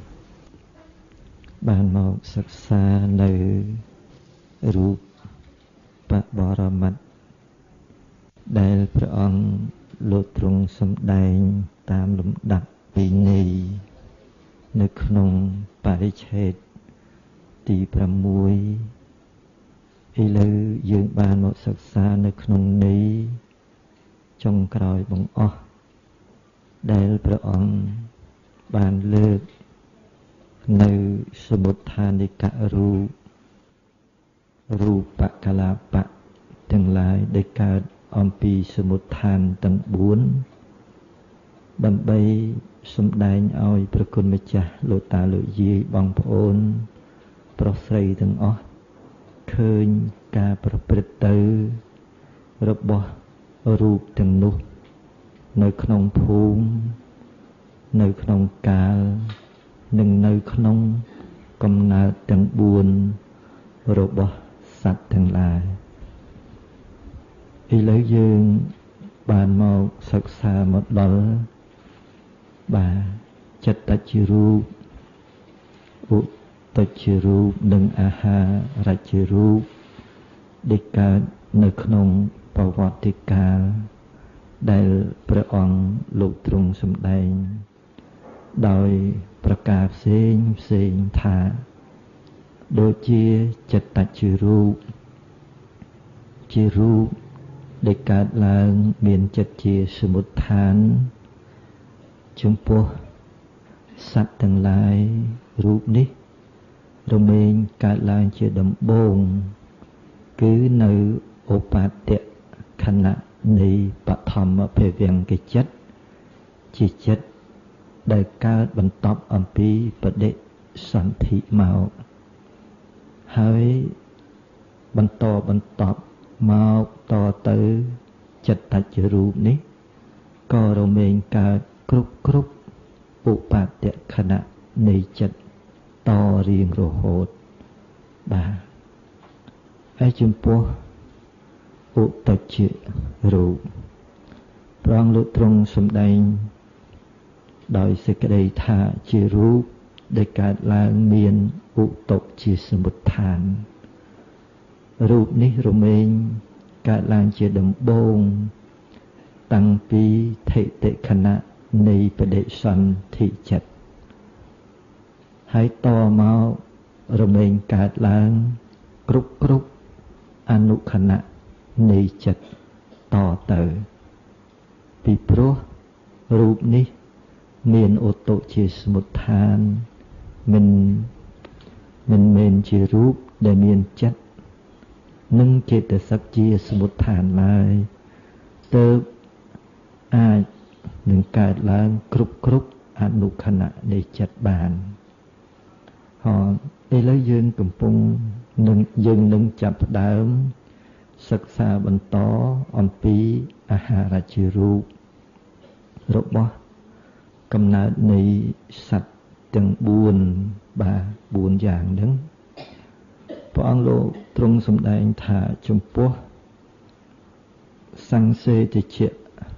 Speaker 1: បានមកសិក្សានៅរូបបរមត្តដែលព្រះអង្គលោកទ្រង់សម្ដែងតាមលំដាប់ពីនៃនៅក្នុងបរិច្ឆេទទីប្រាំមួយឥឡូវយើងបានមកសិក្សានៅក្នុងនៃចុងក្រោយបង្អស់ដែលព្រះអង្គបានលើកនៅសមុដ្ឋានិករូបរូបកលាបៈទាំងឡាយដែលកើតអំពីសមុដ្ឋានទាំងបួនដើម្បីសម្ដែងឲ្យព្រះគុណម្ចាស់លោកតាលោកយាយបងប្អូនប្រុសស្រីទាំងអស់ឃើញការប្រព្រឹត្តទៅរបស់រូបទាំងនោះនៅក្នុងភូមិនៅក្នុងកាលនិងនៅក្នុងកំណើតទាំងបួនរបស់សត្វទាំងឡាយឥឡូវយើងបានមកសិក្សាមកដល់បាទចិត្តជារូបឧតជារូបនិងអាហារជារូបដែលកើតនៅក្នុងប្រវត្តិកាលដែលព្រះអង្គលោកទ្រង់សម្ដែងដោយប្រការផ្សេងផ្សេងថាដូចជាចិត្តជារូបជារូបដែលកើតឡើងមានចិត្តជាសមុฏដ្ឋានចំពោះសត្វទាំងឡាយរូបនេះរមែងកើតឡើងជាដំបូងគឺនៅឧបតៈខណៈនៃបឋមភវង្គចិត្តជាចិត្តដែលកើតបន្ទាប់អំពីបដិសន្ធិមកហើយបន្តបន្តមកតទៅចិត្តជារូបនេះក៏រមែងកើតគ្រប់គ្រប់ឧបតៈខណៈនៃចិត្តតរៀងរហូតបាទហើយចំពោះឧតជារូបព្រះអង្គលោកទ្រង់សម្ដែងដោយសេចក្តីថាជារូបដែលកើតឡើងមានឧតុជាសមុដ្ឋានរូបនេះរមែងកើតឡើងជាដំបូងតាំងពីថេតិខណៈនៃបដិសន្ធិចិត្តហើយតមករមែងកើតឡើងគ្រប់គ្រប់អនុខណៈនៃចិត្តតទៅពីព្រោះរូបនេះមានឧតុជាសមុដ្ឋានមិនមិនមែនជារូបដែលមានចិត្តនិងចេតសិកជាសមុដ្ឋានឡើយទើបអាចនឹងកើតឡើងគ្រប់គ្រប់អនុខណៈនៃចិត្តបានហើយឥឡូវយើងកំពុងនឹងយើងនឹងចាប់ផ្ដើមសិក្សាបន្តអំពីអាហារជារូបរបស់កំណើតនៃសត្វទាំងបួនបាទបួនយ៉ាងហ្នឹងព្រះអង្គលោកទ្រង់សម្ដែងថាចំពោះសង្សេតិជា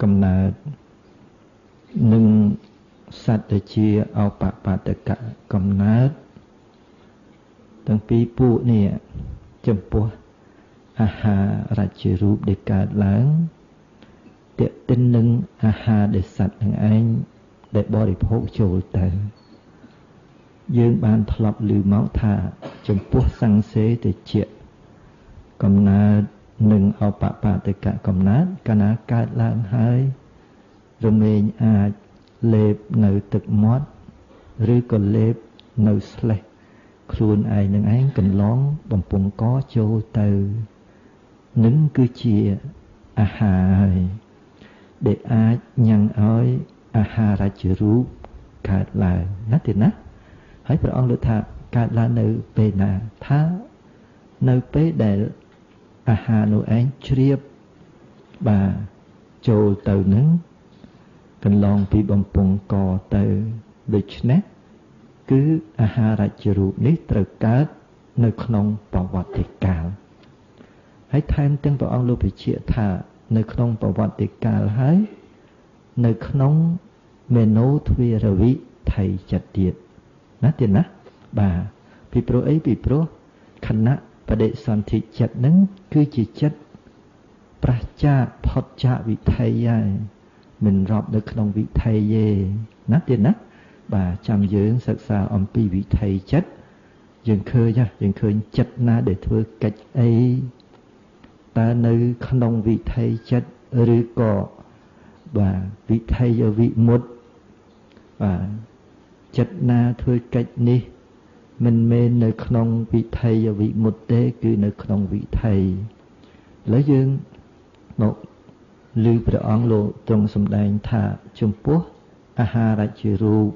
Speaker 1: កំណើតនិងសត្វដែលជាអបបតកៈកំណើតទាំងពីរពួកនេះចំពោះអាហាររជារូបដែលកើតឡើងទាក់ទិននឹងអាហារដែលសត្វនឹងឯងដែលបរិភោគចូលទៅយើងបានធ្លាប់ឮមកថាចំពោះសង្សេតិជាកំណើតនិងអបបតកៈកំណើតកាលណាកើតឡើងហើយរមែងអាចលេបនៅទឹកមាត់ឬក៏លេបនៅស្លេះខ្លួនឯងនឹងឯងកន្លងបំពង់កចូលទៅនឹងគឺជាអាហារហើយដែលអាចញ៉ាំងឲ្យអាហារជារូបកើតឡើងណាទេណាហើយព្រះអង្គលើកថាកើតឡើងនៅពេលណាថានៅពេលដែលអាហារនោះឯងជ្រាបបាទចូលទៅនឹងកន្លងពីបំពង់កទៅដូច្នេះគឺអាហារជារូបនេះត្រូវកើតនៅក្នុងប្រវត្តិកាលហើយថែមទាំងព្រះអង្គលោកបញ្ជាក់ថានៅក្នុងប្រវត្តិកាលហើយនៅក្នុងមេណោទ្វារវិថីចិត្តទៀតណាទៀតណាបាទពីព្រោះអីពីព្រោះខណៈបដិសន្ធិចិត្តនឹងគឺជាចិត្តប្រះចាកផុតចាកវិថីហើយមិនរាប់នៅក្នុងវិថីទេណាទៀតណាបាទចាំយើងសិក្សាអំពីវិថីចិត្តយើងឃើញយើងឃើញចិត្តណាដែលធ្វើកិច្ចអីតើនៅក្នុងវិថីចិត្តឬក៏បាទវិថីវិមុតបាទចិត្តណាធ្វើកិច្ចនេះមិនមែននៅក្នុងវិថីវិមុតទេគឺនៅក្នុងវិថីឥឡូវយើងមកឮព្រះអង្គលោកទ្រង់សម្ដែងថាចំពោះអាហារជារូប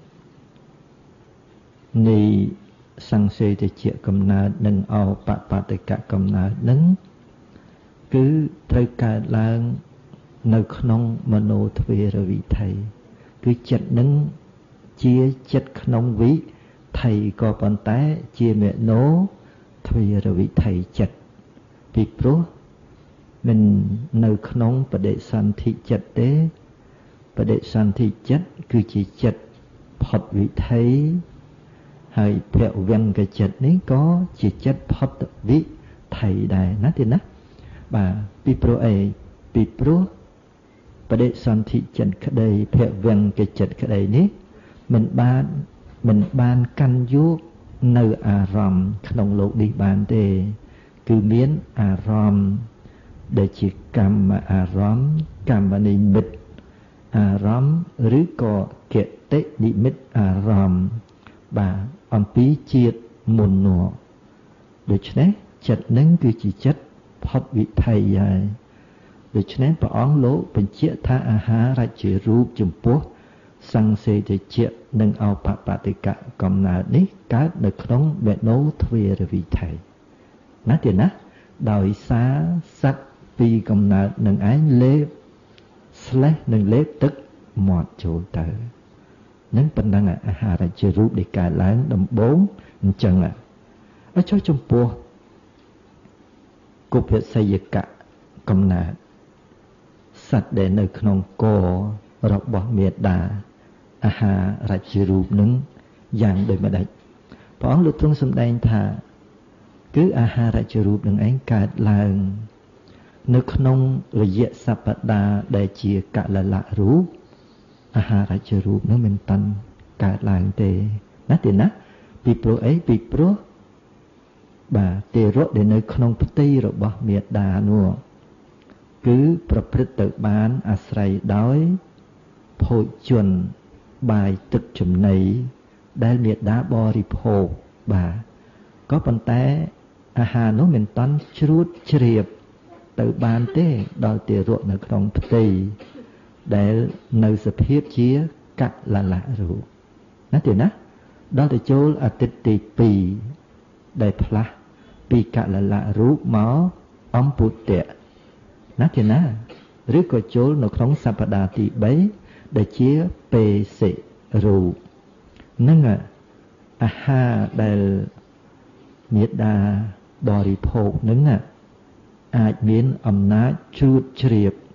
Speaker 1: នៃសង្សេតិជាកំណើតនិងអបបតកៈកំណើតនឹងគឺត្រូវកើតឡើងនៅក្នុងមโนទ្វេរវិថីគឺចិត្តនឹងជាចិត្តក្នុងវិថីក៏ប៉ុន្តែជាមโนទ្វេរវិថីចិត្តពីព្រោះមិននៅក្នុងបដិសន្ធិចិត្តទេបដិសន្ធិចិត្តគឺជាចិត្តផុតវិថីហើយភវង្គចិត្តនេះក៏ជាចិត្តផុតវិថីដែរណាទេណាបាទពីព្រោះអីពីព្រោះបដិសន្ធិចិត្តក្តីភវង្គចិត្តក្តីនេះមិនបានមិនបានកាន់យកនៅអារម្មណ៍ក្នុងโลกនេះបានទេគឺមានអារម្មណ៍ដែលជាកម្មអារម្មណ៍កម្មនិមិត្តអារម្មណ៍ឬក៏គតិនិមិត្តអារម្មណ៍បាទអំពីជាតិមុននោះដូច្នេះចិត្តនឹងគឺជាចិត្តផុតវិថីហើយដូច្នេះព្រះអង្គលោកបញ្ជាក់ថាអាហារជារូបចំពោះសង្សេតិជានិងអបបតិកៈកំណើតនេះកើតនៅក្នុងមេណោទ្វេរវិថីណាទៀតណាដោយសារសត្វពីរកំណើតនឹងឯងលេបស្លេះនឹងលេបទឹកមាត់ចូលទៅនឹងប៉ុណ្ណឹងអាហារជារូបដែលកើតឡើងដំបូងអញ្ចឹងឲ្យចុះចំពោះគុភសយកៈកំណើតសត្វដែលនៅក្នុងករបស់មេដាអាហារជារូបនឹងយ៉ាងដូចម្ដេចព្រះអង្គលោកទ្រង់សម្ដែងថាគឺអាហារជារូបនឹងឯងកើតឡើងនៅក្នុងរយៈសប្តាហ៍ដែលជាកលលៈរូបអាហារជារូបនឹងមិនតាន់កើតឡើងទេណាទេណាពីព្រោះអីពីព្រោះបាទទេរៈដែលនៅក្នុងផ្ទៃរបស់មេដានោះគឺប្រព្រឹត្តទៅបានអាស្រ័យដោយភោជនបាយទឹកចំណីដែលមេដាបរិភោគបាទក៏ប៉ុន្តែអាហារនោះមិនតាន់ជ្រួតជ្រាបទៅបានទេដល់ទេរៈនៅក្នុងផ្ទៃដែលនៅសភាពជាកលលៈរូបណាទេណាដល់ទៅចូលអាទិត្យទីពីរដែលផ្លាស់ពីកលលៈរូបមកអំពុទ្ធៈណាទេណាឬក៏ចូលនៅក្នុងសប្តាហ៍ទីបីដែលជាបេសិរូបនឹងអាហារដែលមេដាបរិភោគនឹងអាចមានអំណាចជ្រួតជ្រាប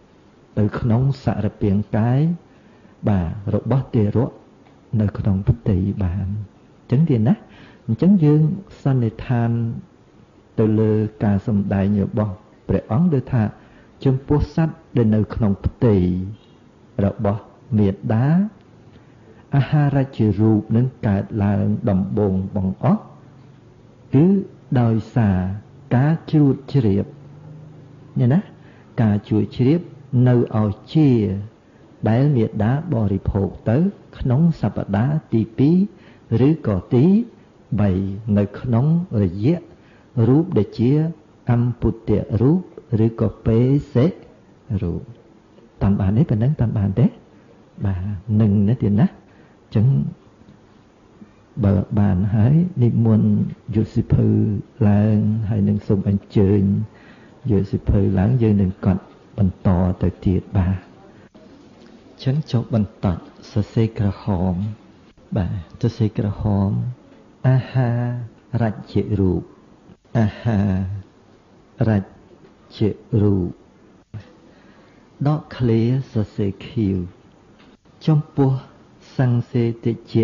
Speaker 1: ទៅក្នុងសារពាង្គកាយបាទរបស់ទារកនៅក្នុងផ្ទៃបានអញ្ចឹងទេណាអញ្ចឹងយើងសន្និដ្ឋានទៅលើការសម្ដែងរបស់ព្រះអង្គដូចថាចំពោះសត្វដែលនៅក្នុងផ្ទៃរបស់មេត្តាអាហារជារូបនឹងកើតឡើងដំបូងបង្អស់គឺដោយសារការជ្រួតជ្រាបញ៉េណាការជ្រួតជ្រាបនៅឲ្យជាដែលមេត្តាបរិភោគទៅក្នុងសប្តាហ៍ទីពីរឬក៏ទីបីនៅក្នុងរយៈរូបដែលជាអំពុទ្ធរូបឬក៏ពេសិរូបតាមបានទេប៉ុណ្ណឹងតាមបានទេបាទនឹងនេះទៀតណាអញ្ចឹងបើបានហើយនិមន្តយុសិភៅឡើងហើយនឹងសូមអញ្ជើញយុសិភៅឡើងយើងនឹងកត់បន្តទៅទៀតបាទអញ្ចឹងចុះបន្តសរសេរក្រហមបាទសរសេរក្រហមអាហារជារូបអាហារជារូបដកឃ្លាសរសេរខៀវចំពោះសង្សេតិជា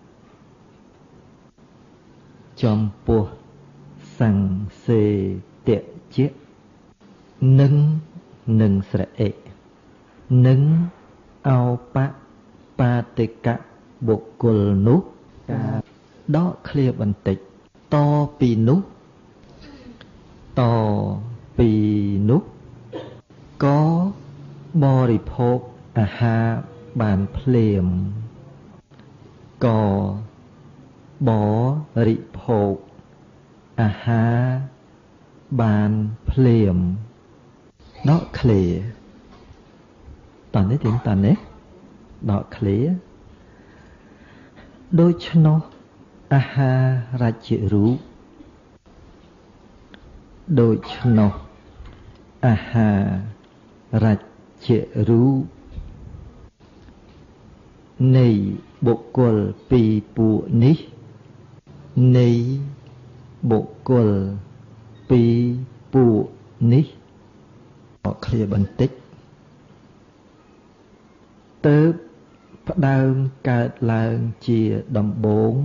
Speaker 1: ចំពោះសង្សេតិជានឹងនឹងស្រអិនឹងអោបបាតិកៈបុគ្គលនោះការដកឃ្លាបន្តិចតពីនោះតពីនោះក៏បរិភោគអាហារបានភ្លាមក៏បរិភោគអាហារបានភ្លាមដកឃ្លាតនេះទៀតតនេះដកឃ្លាដូច្នោះអាហារជារូបដូច្នោះអាហារជារូបនៃបុគ្គលពីរពួកនេះនៃបុគ្គលពីរពួកនេះអត់ឃ្លាបន្តិចទើបផ្ដើមកើតឡើងជាដំបូង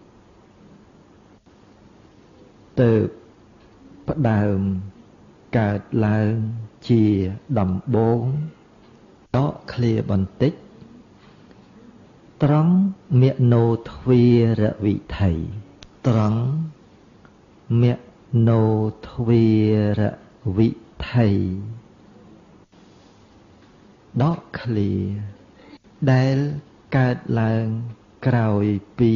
Speaker 1: ទើបផ្ដើមកើតឡើងជាដំបូងដកឃ្លាបន្តិចត្រង់មនោទ្វារវិថីត្រង់មនោទ្វារវិថីដកឃ្លាដែលកើតឡើងក្រោយពី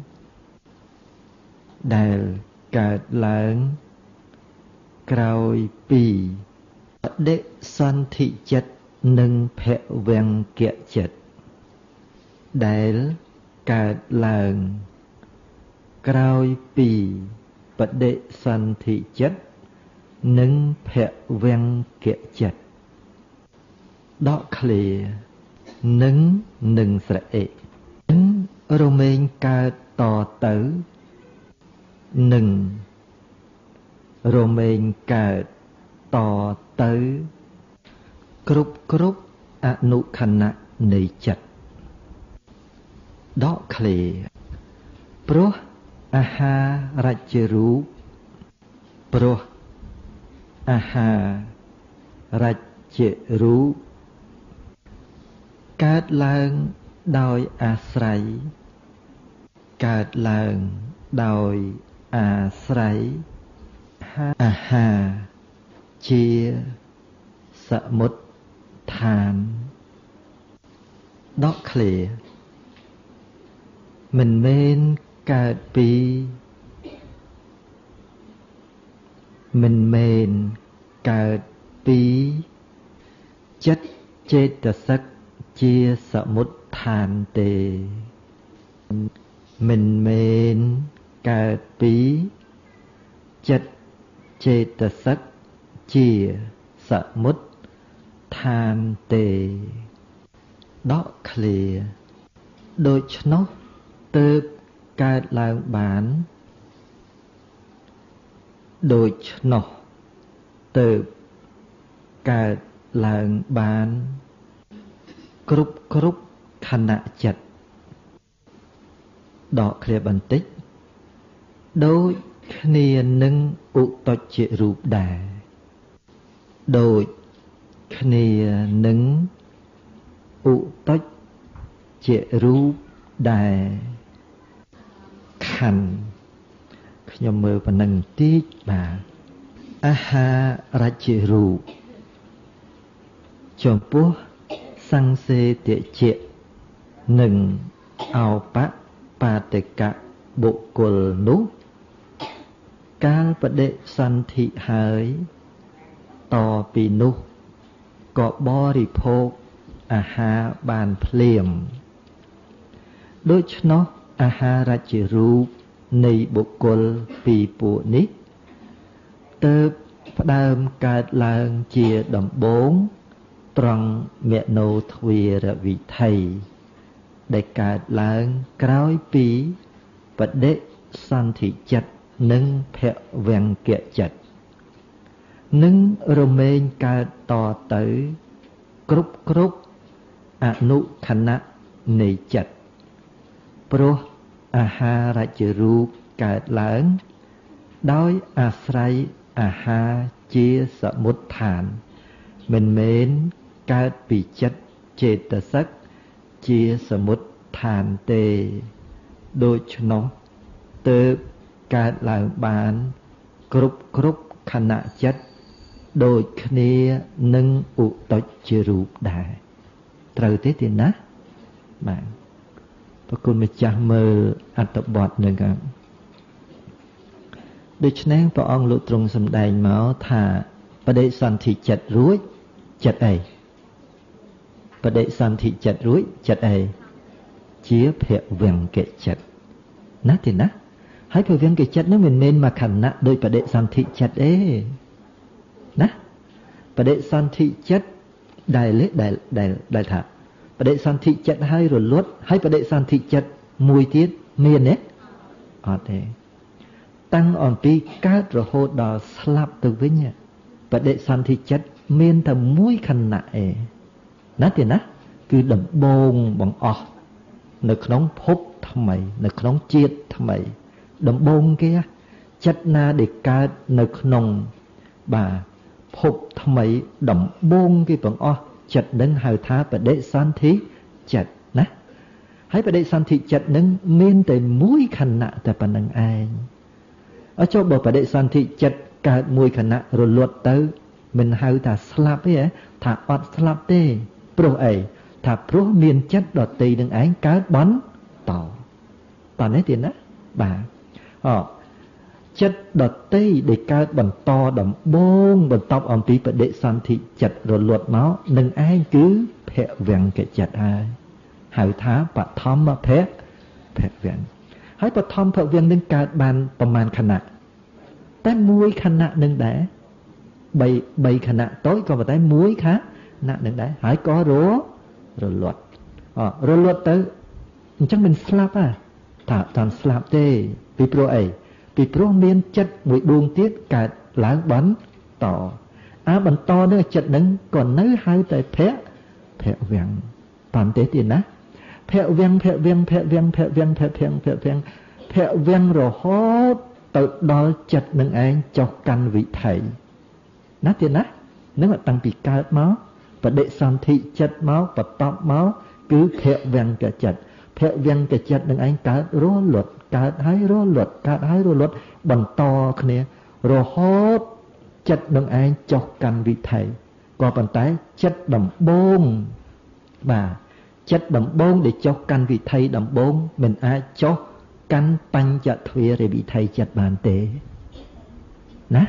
Speaker 1: ដែលកើតឡើងក្រោយពីបដិសន្ធិចិត្តនិងភវង្គៈចិត្តដែលកើតឡើងក្រោយពីបដិសន្ធិចិត្តនិងភវង្គៈចិត្តដកឃ្លានឹងនឹងស្រអិនឹងរមែងកើតតទៅនឹងរមែងកើតតទៅគ្រប់គ្រប់អនុខណៈនៃចិត្តដកឃ្លាព្រោះអាហារជារូបព្រោះអាហារជារូបកើតឡើងដោយអាស្រ័យកើតឡើងដោយអាស្រ័យអាហារជាសមុฏដ្ឋានដកឃ្លាមិនមែនកើតពីមិនមែនកើតពីចិត្តចេតសិកជាសមុฏដ្ឋានទេមិនមែនកើតពីចិត្តចេតសិកជាសមុฏដ្ឋានទេដកឃ្លាដូច្នោះទើបកើតឡើងបានដូច្នោះទើបកើតឡើងបានគ្រប់គ្រប់ខណៈចិត្តដកឃ្លាបន្តិចដូចគ្នានឹងឧត្តចជារូបដែរដូចគ្នានឹងឧត្តចជារូបដែរខណ្ឌខ្ញុំមើលប៉ុណ្ណឹងបន្តិចបាទអាហារជារូបចំពោះសង្សេតិជានិងអោបបាតិកៈបុគ្គលនោះកាលបដិសន្ធិហើយតពីនោះក៏បរិភោគអាហារបានភ្លាមដូច្នោះអាហារជារូបនៃបុគ្គលពីរពួកនេះទើបផ្ដើមកើតឡើងជាដំបូងត្រង់មនោទ្វារវិថីដែលកើតឡើងក្រោយពីបដិសន្ធិចិត្តនិងភវង្គៈចិត្តនឹងរមែងកើតតទៅគ្រប់គ្រប់អនុខណៈនៃចិត្តព្រោះអាហារជារូបកើតឡើងដោយអាស្រ័យអាហារជាសមុฏដ្ឋានមិនមែនកើតពីចិត្តចេតសិកជាសមុฏដ្ឋានទេដូច្នោះទើបកើតឡើងបានគ្រប់គ្រប់ខណៈចិត្តដូចគ្នានឹងឧត្តចជារូបដែរត្រូវទេទេណាបាទប្រគុណម្ចាស់មើលអត្ថបទនឹងครับដូច្នេះព្រះអង្គលោកទ្រង់សម្ដែងមកថាបដិសន្ធិចិត្តរួចចិត្តអីបដិសន្ធិចិត្តរួចចិត្តអីជាភវង្គៈចិត្តណាទេណាហើយភវង្គៈចិត្តនោះមិនមែនមកខណៈដោយបដិសន្ធិចិត្តទេណាបដិសន្ធិចិត្តដែលដែលដែលដែលថាបដិសន្ធិចិត្តហើយរលត់ហើយបដិសន្ធិចិត្តមួយទៀតមានទេអត់ទេតាំងអំពីកើតរហូតដល់ស្លាប់ទៅវិញបដិសន្ធិចិត្តមានតែមួយខណៈឯណាទេណាគឺដំបូងបង្អស់នៅក្នុងភពថ្មីនៅក្នុងជាតិថ្មីដំបូងគេចិត្តណាដែលកើតនៅក្នុងបាទភពថ្មីដំបូងគេបង្អស់ចិត្តនឹងហៅថាបដិសន្ធិចិត្តណាហើយបដិសន្ធិចិត្តនឹងមានតែមួយខណៈតែប៉ុណ្្នឹងឯងអញ្ចឹងបើបដិសន្ធិចិត្តកើតមួយខណៈរលត់ទៅមិនហៅថាស្លាប់ទេថាអត់ស្លាប់ទេព្រោះអីថាព្រោះមានចិត្តដតីនឹងឯងកើតបន្តតនេះទៀតណាបាទអចិត្តដតីដែលកើតបន្តដំបូងបន្តអំពីបដិសន្ធិចិត្តរលត់មកនឹងឯងគឺភវង្គៈចិត្តហើយហៅថាបឋមភៈភវង្គហើយបឋមភវង្គនឹងកើតបានប្រមាណខណៈតែមួយខណៈនឹងដែរ3 3ខណៈតូចក៏ប៉ុន្តែមួយខណៈនឹងដែរហើយក៏ររលត់អរលត់ទៅអញ្ចឹងមិនស្លាប់ទេថាតាមស្លាប់ទេពីព្រោះអីពីព្រោះមានចិត្តមួយដួងទៀតកើតឡើងបន្តអាបន្តនឹងចិត្តនឹងក៏នៅហៅតែភៈភវង្គតាមទេទៀតណាភវង្គភវង្គភវង្គភវង្គភវង្គភវង្គភវង្គរហូតទៅដល់ចិត្តនឹងឯងចុះកាន់វិថីណាទៀតណានឹងតាំងពីកើតមកបដិសន្ធិចិត្តមកបតប់មកគឺភវង្គចិត្តភវង្គចិត្តនឹងឯងកើតរលត់កើតហើយរលត់កើតហើយរលត់បន្តគ្នារហូតចិត្តនឹងឯងចុះកាន់វិថីក៏ប៉ុន្តែចិត្តដំបូងបាទចិត្តដំបូងដែលចុះកាន់វិថីដំបូងមិនអាចចុះកាន់បញ្ចទ្វារវិថីចិត្តបានទេណា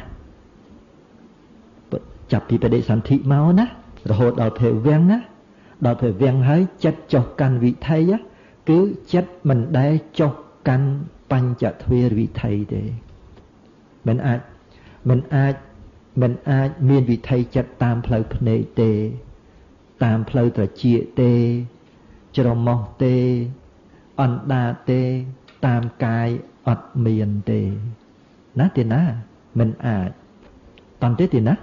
Speaker 1: ចាប់ពីបដិសន្ធិមកណារហូតដល់ភវង្គណាដល់ភវង្គហើយចិត្តចុះកាន់វិថីគឺចិត្តមិនដែលចុះកាន់បញ្ចទ្វារវិថីទេមិនអាចមិនអាចមិនអាចមានវិថីចិត្តតាមផ្លូវភ្នែកទេតាមផ្លូវត្រចៀកទេច្រមុះទេអណ្ដាតទេតាមកាយអត់មានទេណាទេណាមិនអាចតន្តិទេណា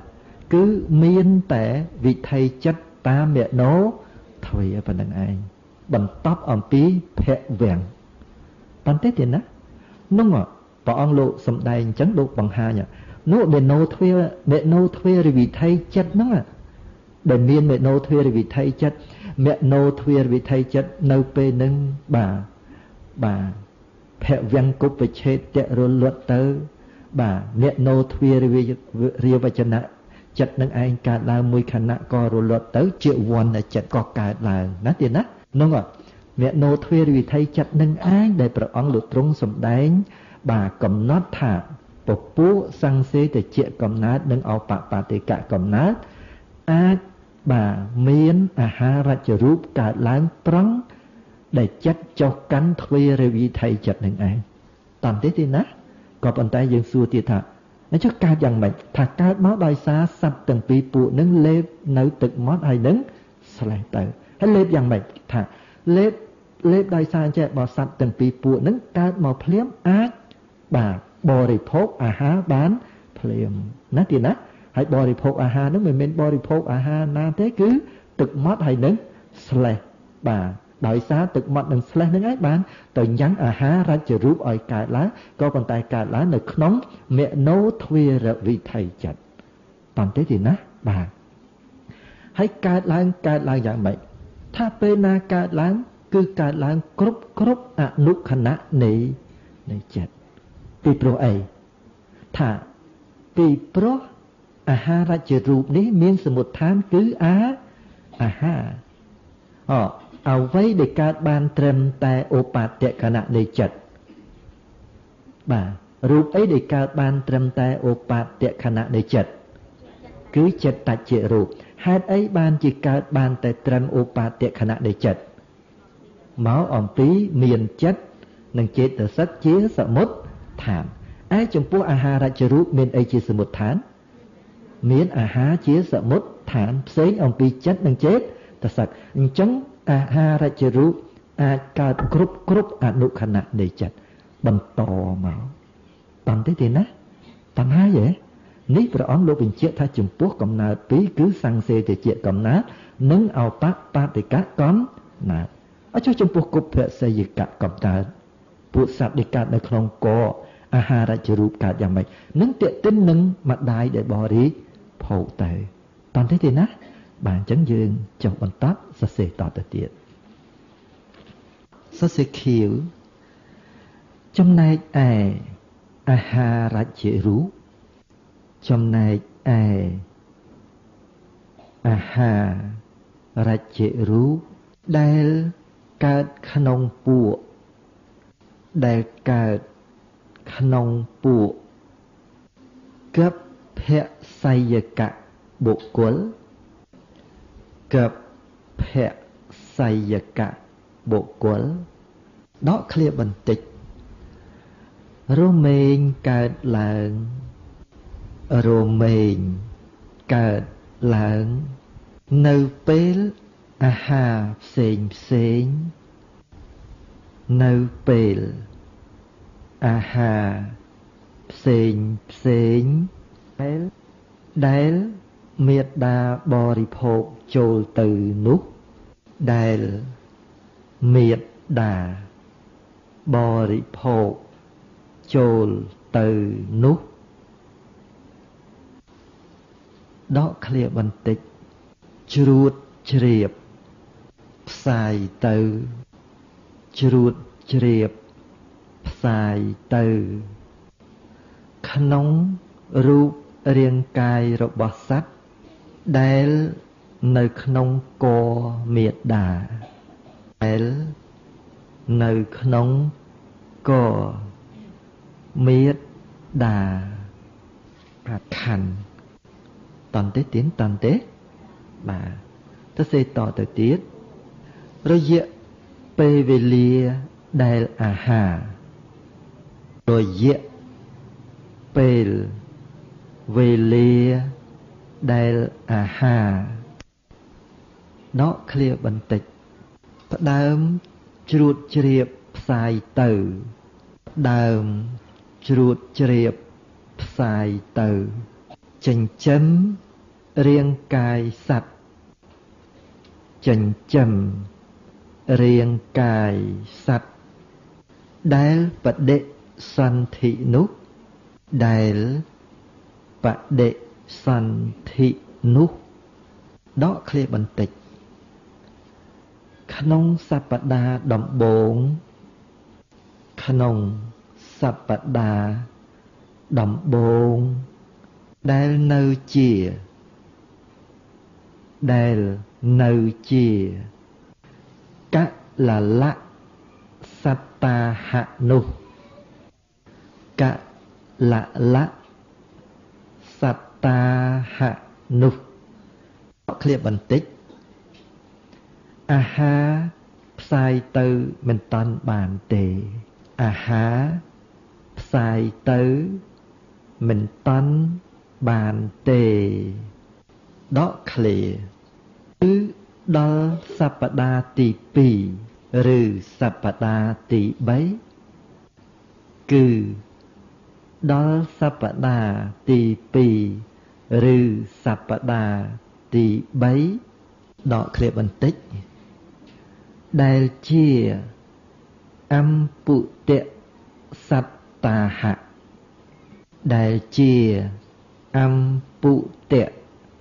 Speaker 1: គឺមានតែវិថីចិត្តតាមមโนទ្វាប៉ុណ្្នឹងឯងបន្ទាប់អំពីភវាំងប៉ុន្តែទៀតណានោះព្រះអង្គលោកសំដែងអញ្ចឹងលោកបង្ហាញនោះមโนទ្វាមโนទ្វាឬវិថីចិត្តហ្នឹងដែលមានមโนទ្វាឬវិថីចិត្តមโนទ្វាឬវិថីចិត្តនៅពេលហ្នឹងបាទបាទភវាំងគុបច្ឆេទៈរលត់ទៅបាទមโนទ្វាឬរាវចនៈចិត្តនឹងឯងកើតឡើងមួយខណៈក៏រលត់ទៅជាវណ្ណចិត្តក៏កើតឡើងណាទៀតណានោះមโนទ្វារវិថីចិត្តនឹងឯងដែលព្រះអង្គលោកទ្រង់សម្ដែងបាទកំណត់ថាពពួកសង្សេតិជាកំណើតនិងអបបតិកៈកំណើតអាចបាទមានអាហារចរូបកើតឡើងត្រង់ដែលចិត្តចុះកាន់ទ្វារវិថីចិត្តនឹងឯងតាមទេទេណាក៏ប៉ុន្តែយើងសួរទៀតថាអញ្ចឹងកើតយ៉ាងម៉េចថាកើតមកដោយសារសត្វទាំងពីរពួកនឹងលេបនៅទឹកមាត់ហើយនឹងស្លេះទៅហើយលេបយ៉ាងម៉េចថាលេបលេបដោយសារអញ្ចឹងបើសត្វទាំងពីរពួកនឹងកើតមកភ្លាមអាចបាទបរិភោគអាហារបានភ្លាមណាទៀតណាហើយបរិភោគអាហារនឹងមិនមែនបរិភោគអាហារណាទេគឺទឹកមាត់ហើយនឹងស្លេះបាទដោយសារទឹកមាត់និងស្លេះនឹងឯងបានទៅញ៉ាំងអាហាររចរូបឲ្យកើតឡើងក៏ប៉ុន្តែកើតឡើងនៅក្នុងមโนទ្វារវិថីចិត្តតាមទេទេណាបាទហើយកើតឡើងកើតឡើងយ៉ាងម៉េចថាពេលណាកើតឡើងគឺកើតឡើងគ្រប់គ្រប់អនុខណៈនៃនៃចិត្តពីព្រោះអីថាពីព្រោះអាហាររចរូបនេះមានសមុដ្ឋានគឺអាអាហារអអ្វីដែលកើតបានត្រឹមតែឧបតខណៈនៃចិត្តបាទរូបអីដែលកើតបានត្រឹមតែឧបតខណៈនៃចិត្តគឺចិត្តតជារូបហេតុអីបានជាកើតបានតែត្រឹមឧបតខណៈនៃចិត្តមកអំពីមានចិត្តនិងចេតសិកជាសមុដ្ឋានឯចំពោះអាហារចរូបមានអីជាសមុដ្ឋានមានអាហារជាសមុដ្ឋានផ្សេងអំពីចិត្តនិងចេតសិកអញ្ចឹងអាហារចរូបអាចកើតគ្រប់គ្រប់អនុខណៈនៃចិត្តបន្តមកតាមទេទេណាតាមហើយហ៎នេះព្រះអង្គលោកបញ្ជាក់ថាចំពោះកំណើតពីរគឺសង្សេតិជាកំណើតនិងអបបតិកៈកំណើតអចុះចំពោះគុភសយិកៈកំណើតពួកសត្វដែលកើតនៅក្នុងកអាហារចរូបកើតយ៉ាងម៉េចនឹងតេតិននឹងម្ដាយដែលបរិភោគទៅតាមទេទេណាបាទអញ្ចឹងយើងចុះបន្តសរសេរតទៅទៀតសរសេរខៀវចំណែកឯអាហារជារូបចំណែកឯអាហារជារូបដែលកើតក្នុងពួកដែលកើតក្នុងពួកកភសយកៈបុគ្គលកភសយកៈបុគ្គលដកឃ្លាបន្តិចរមែងកើតឡើងរមែងកើតឡើងនៅពេលអាហារផ្សេងផ្សេងនៅពេលអាហារផ្សេងផ្សេងដែលដែលមេត្តាបរិភោគចូលទៅនោះដែលមេត្តាបរិភោគចូលទៅនោះដកឃ្លាបន្តិចជ្រួតជ្រាបផ្សាយទៅជ្រួតជ្រាបផ្សាយទៅក្នុងរូបរាងកាយរបស់សត្វដែលនៅក្នុងកមេត្តាដែលនៅក្នុងកមេត្តាប្រខណ្ឌតន្តិទានតន្តិបាទទៅសេតទៅទៀតរយៈពេលវេលាដែលអាហាររយៈពេលវេលាដែលអាហារដកឃ្លាបន្តិចផ្ដើមជ្រួតជ្រាបផ្សាយទៅផ្ដើមជ្រួតជ្រាបផ្សាយទៅចិញ្ចឹមរាងកាយសត្វចិញ្ចឹមរាងកាយសត្វដែលបដិសន្ធិនោះដែលបដិសន្ធិនោះដកឃ្លាបន្តិចក្នុងសប្តាហ៍ដំបូងក្នុងសប្តាហ៍ដំបូងដែលនៅជាដែលនៅជាកលលៈសត្តាហៈនោះកលលៈសត្តាហៈនោះឃ្លាបន្តិចអាហារផ្សាយទៅមិនតាន់បានទេអាហារផ្សាយទៅមិនតាន់បានទេដកឃ្លាគឺដល់សប្តាហ៍ទីពីរឬសប្តាហ៍ទីបីគឺដល់សប្តាហ៍ទីពីរឬសប្តាហ៍ទីបីដកឃ្លាបន្តិចដែលជាអំពុទៈសត្តាហៈដែលជាអំពុទៈ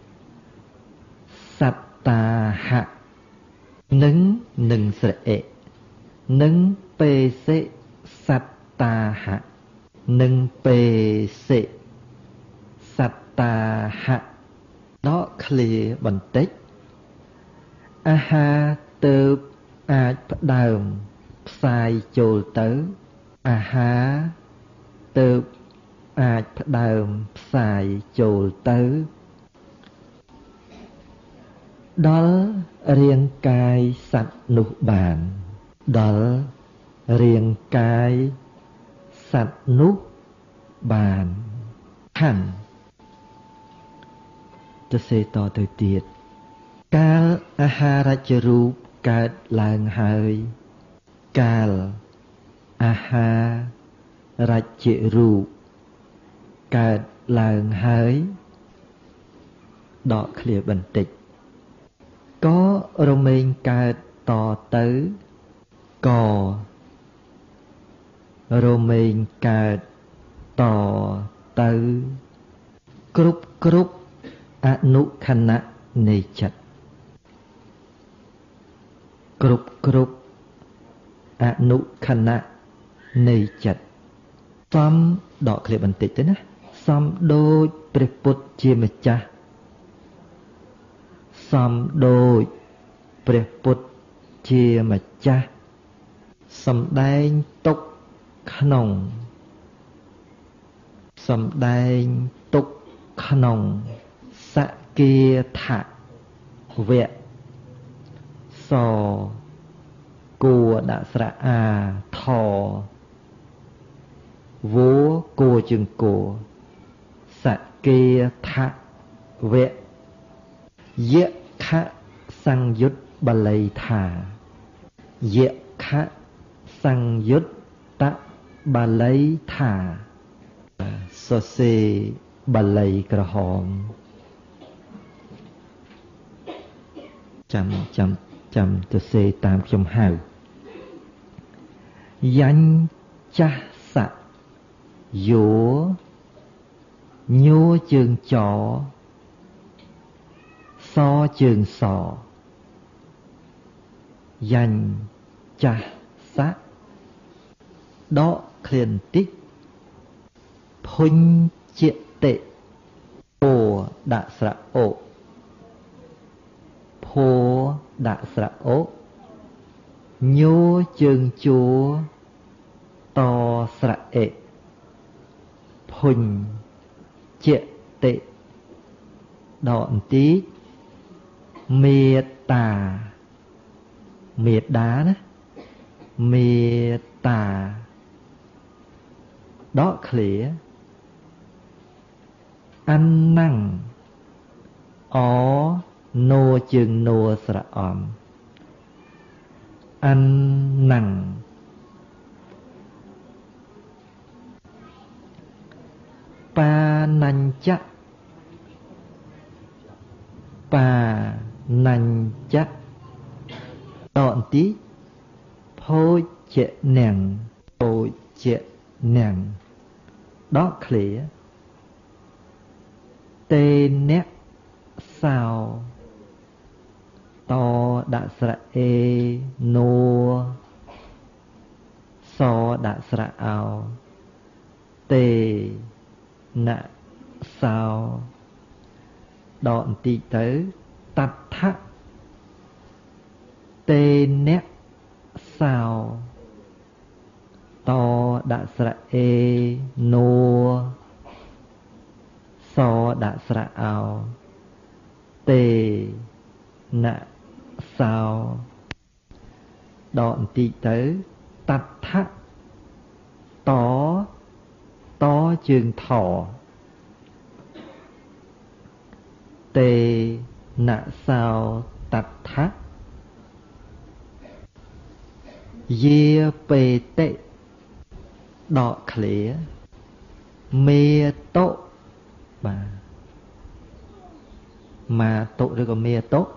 Speaker 1: សត្តាហៈនឹងនឹងស្រអិនឹងពេសិសត្តាហៈនឹងពេសិសត្តាហៈដកឃ្លាបន្តិចអាហារទៅអាចផ្ដើមផ្សាយចូលទៅអាហារទៅអាចផ្ដើមផ្សាយចូលទៅដល់រាងកាយសត្វនោះបានដល់រាងកាយសត្វនោះបានខណ្ឌទៅសេតទៅទៀតកាលអាហារចរូបកើតឡើងហើយកាលអាហារចរូបកើតឡើងហើយដកឃ្លាបន្តិចក៏រមែងកើតតទៅក៏រមែងកើតតទៅគ្រប់គ្រប់អនុខណៈនៃចិត្តគ្រប់គ្រប់អនុខណៈនៃចិត្តសំដកឃ្លាបន្តិចទៅណាសំដូចព្រះពុទ្ធជាម្ចាស់សំដូចព្រះពុទ្ធជាម្ចាស់សំដែងទុកក្នុងសំដែងទុកក្នុងសគាថវៈសគួរដាក់ស្រៈអាថវោគួរជើងគួរសគាថវៈយៈខសង្យុតបាលីថាយៈខសង្យុតតបាលីថាសរសេរបាលីក្រហមចាំចាំចាំទៅសេតាមខ្ញុំហៅយ៉ាញ់ចាស់សៈយោញោជើងចសជើងសយ៉ាញ់ចាស់សៈដកឃ្លាបន្តិចភុញជាតិពោដាក់ស្រៈអូភោដាក់ស្រៈអូញោជើងជួតស្រៈអេភុញជាតិដកបន្តិចមេត្តាមេត្តាណាមេត្តាដកឃ្លាអណ្ណੰអណូជើងណួស្រៈអំអណ្ណੰបាណញ្ចៈ nành chắc đọn tí phôi chệ nàng phôi chệ nàng đó khỉ tê nét sao to đã sra e nô so đã sra ao tê nạ sao đọn tí tới tắt thắt tê nét sao to đã sra e nô so đã sra ao tê nạ sao đọn tí tới tắt thắt tó tó chương thọ tê nạ sao tắt thắt dê pê tê đọ khỉa mê tố bà mà tố rồi còn mê tố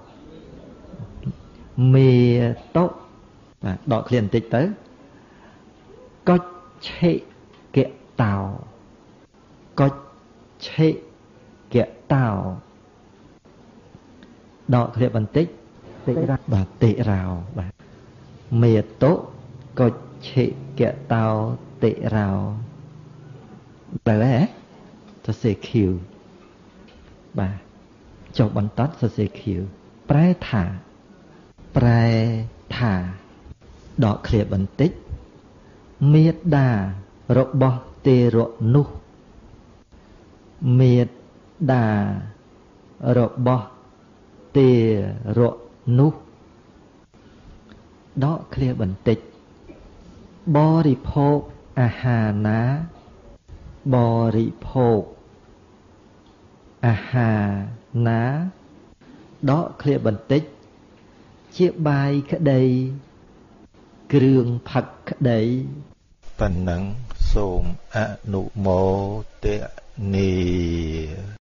Speaker 1: mê tố bà đọ khỉa tích tới có chê kẹ tàu có chê kẹ tàu đọ khỉa bằng tích bà tệ rào bà mê tố có chê kẹ tàu tệ rào bà lẽ cho sẽ khiêu bà cho bắn tắt cho sẽ khiêu prái thả prái thả đọ khỉa bằng tích miết đà rộ bó tê rộ nụ miết đà rộ bó tê rộ nụ đó khỉa bằng tích bó rì phô à hà ná bó rì phô à hà ná đó khỉa bằng tích chiếc bài khá đầy cường phật khá đầy
Speaker 2: Panang som anu mo te ni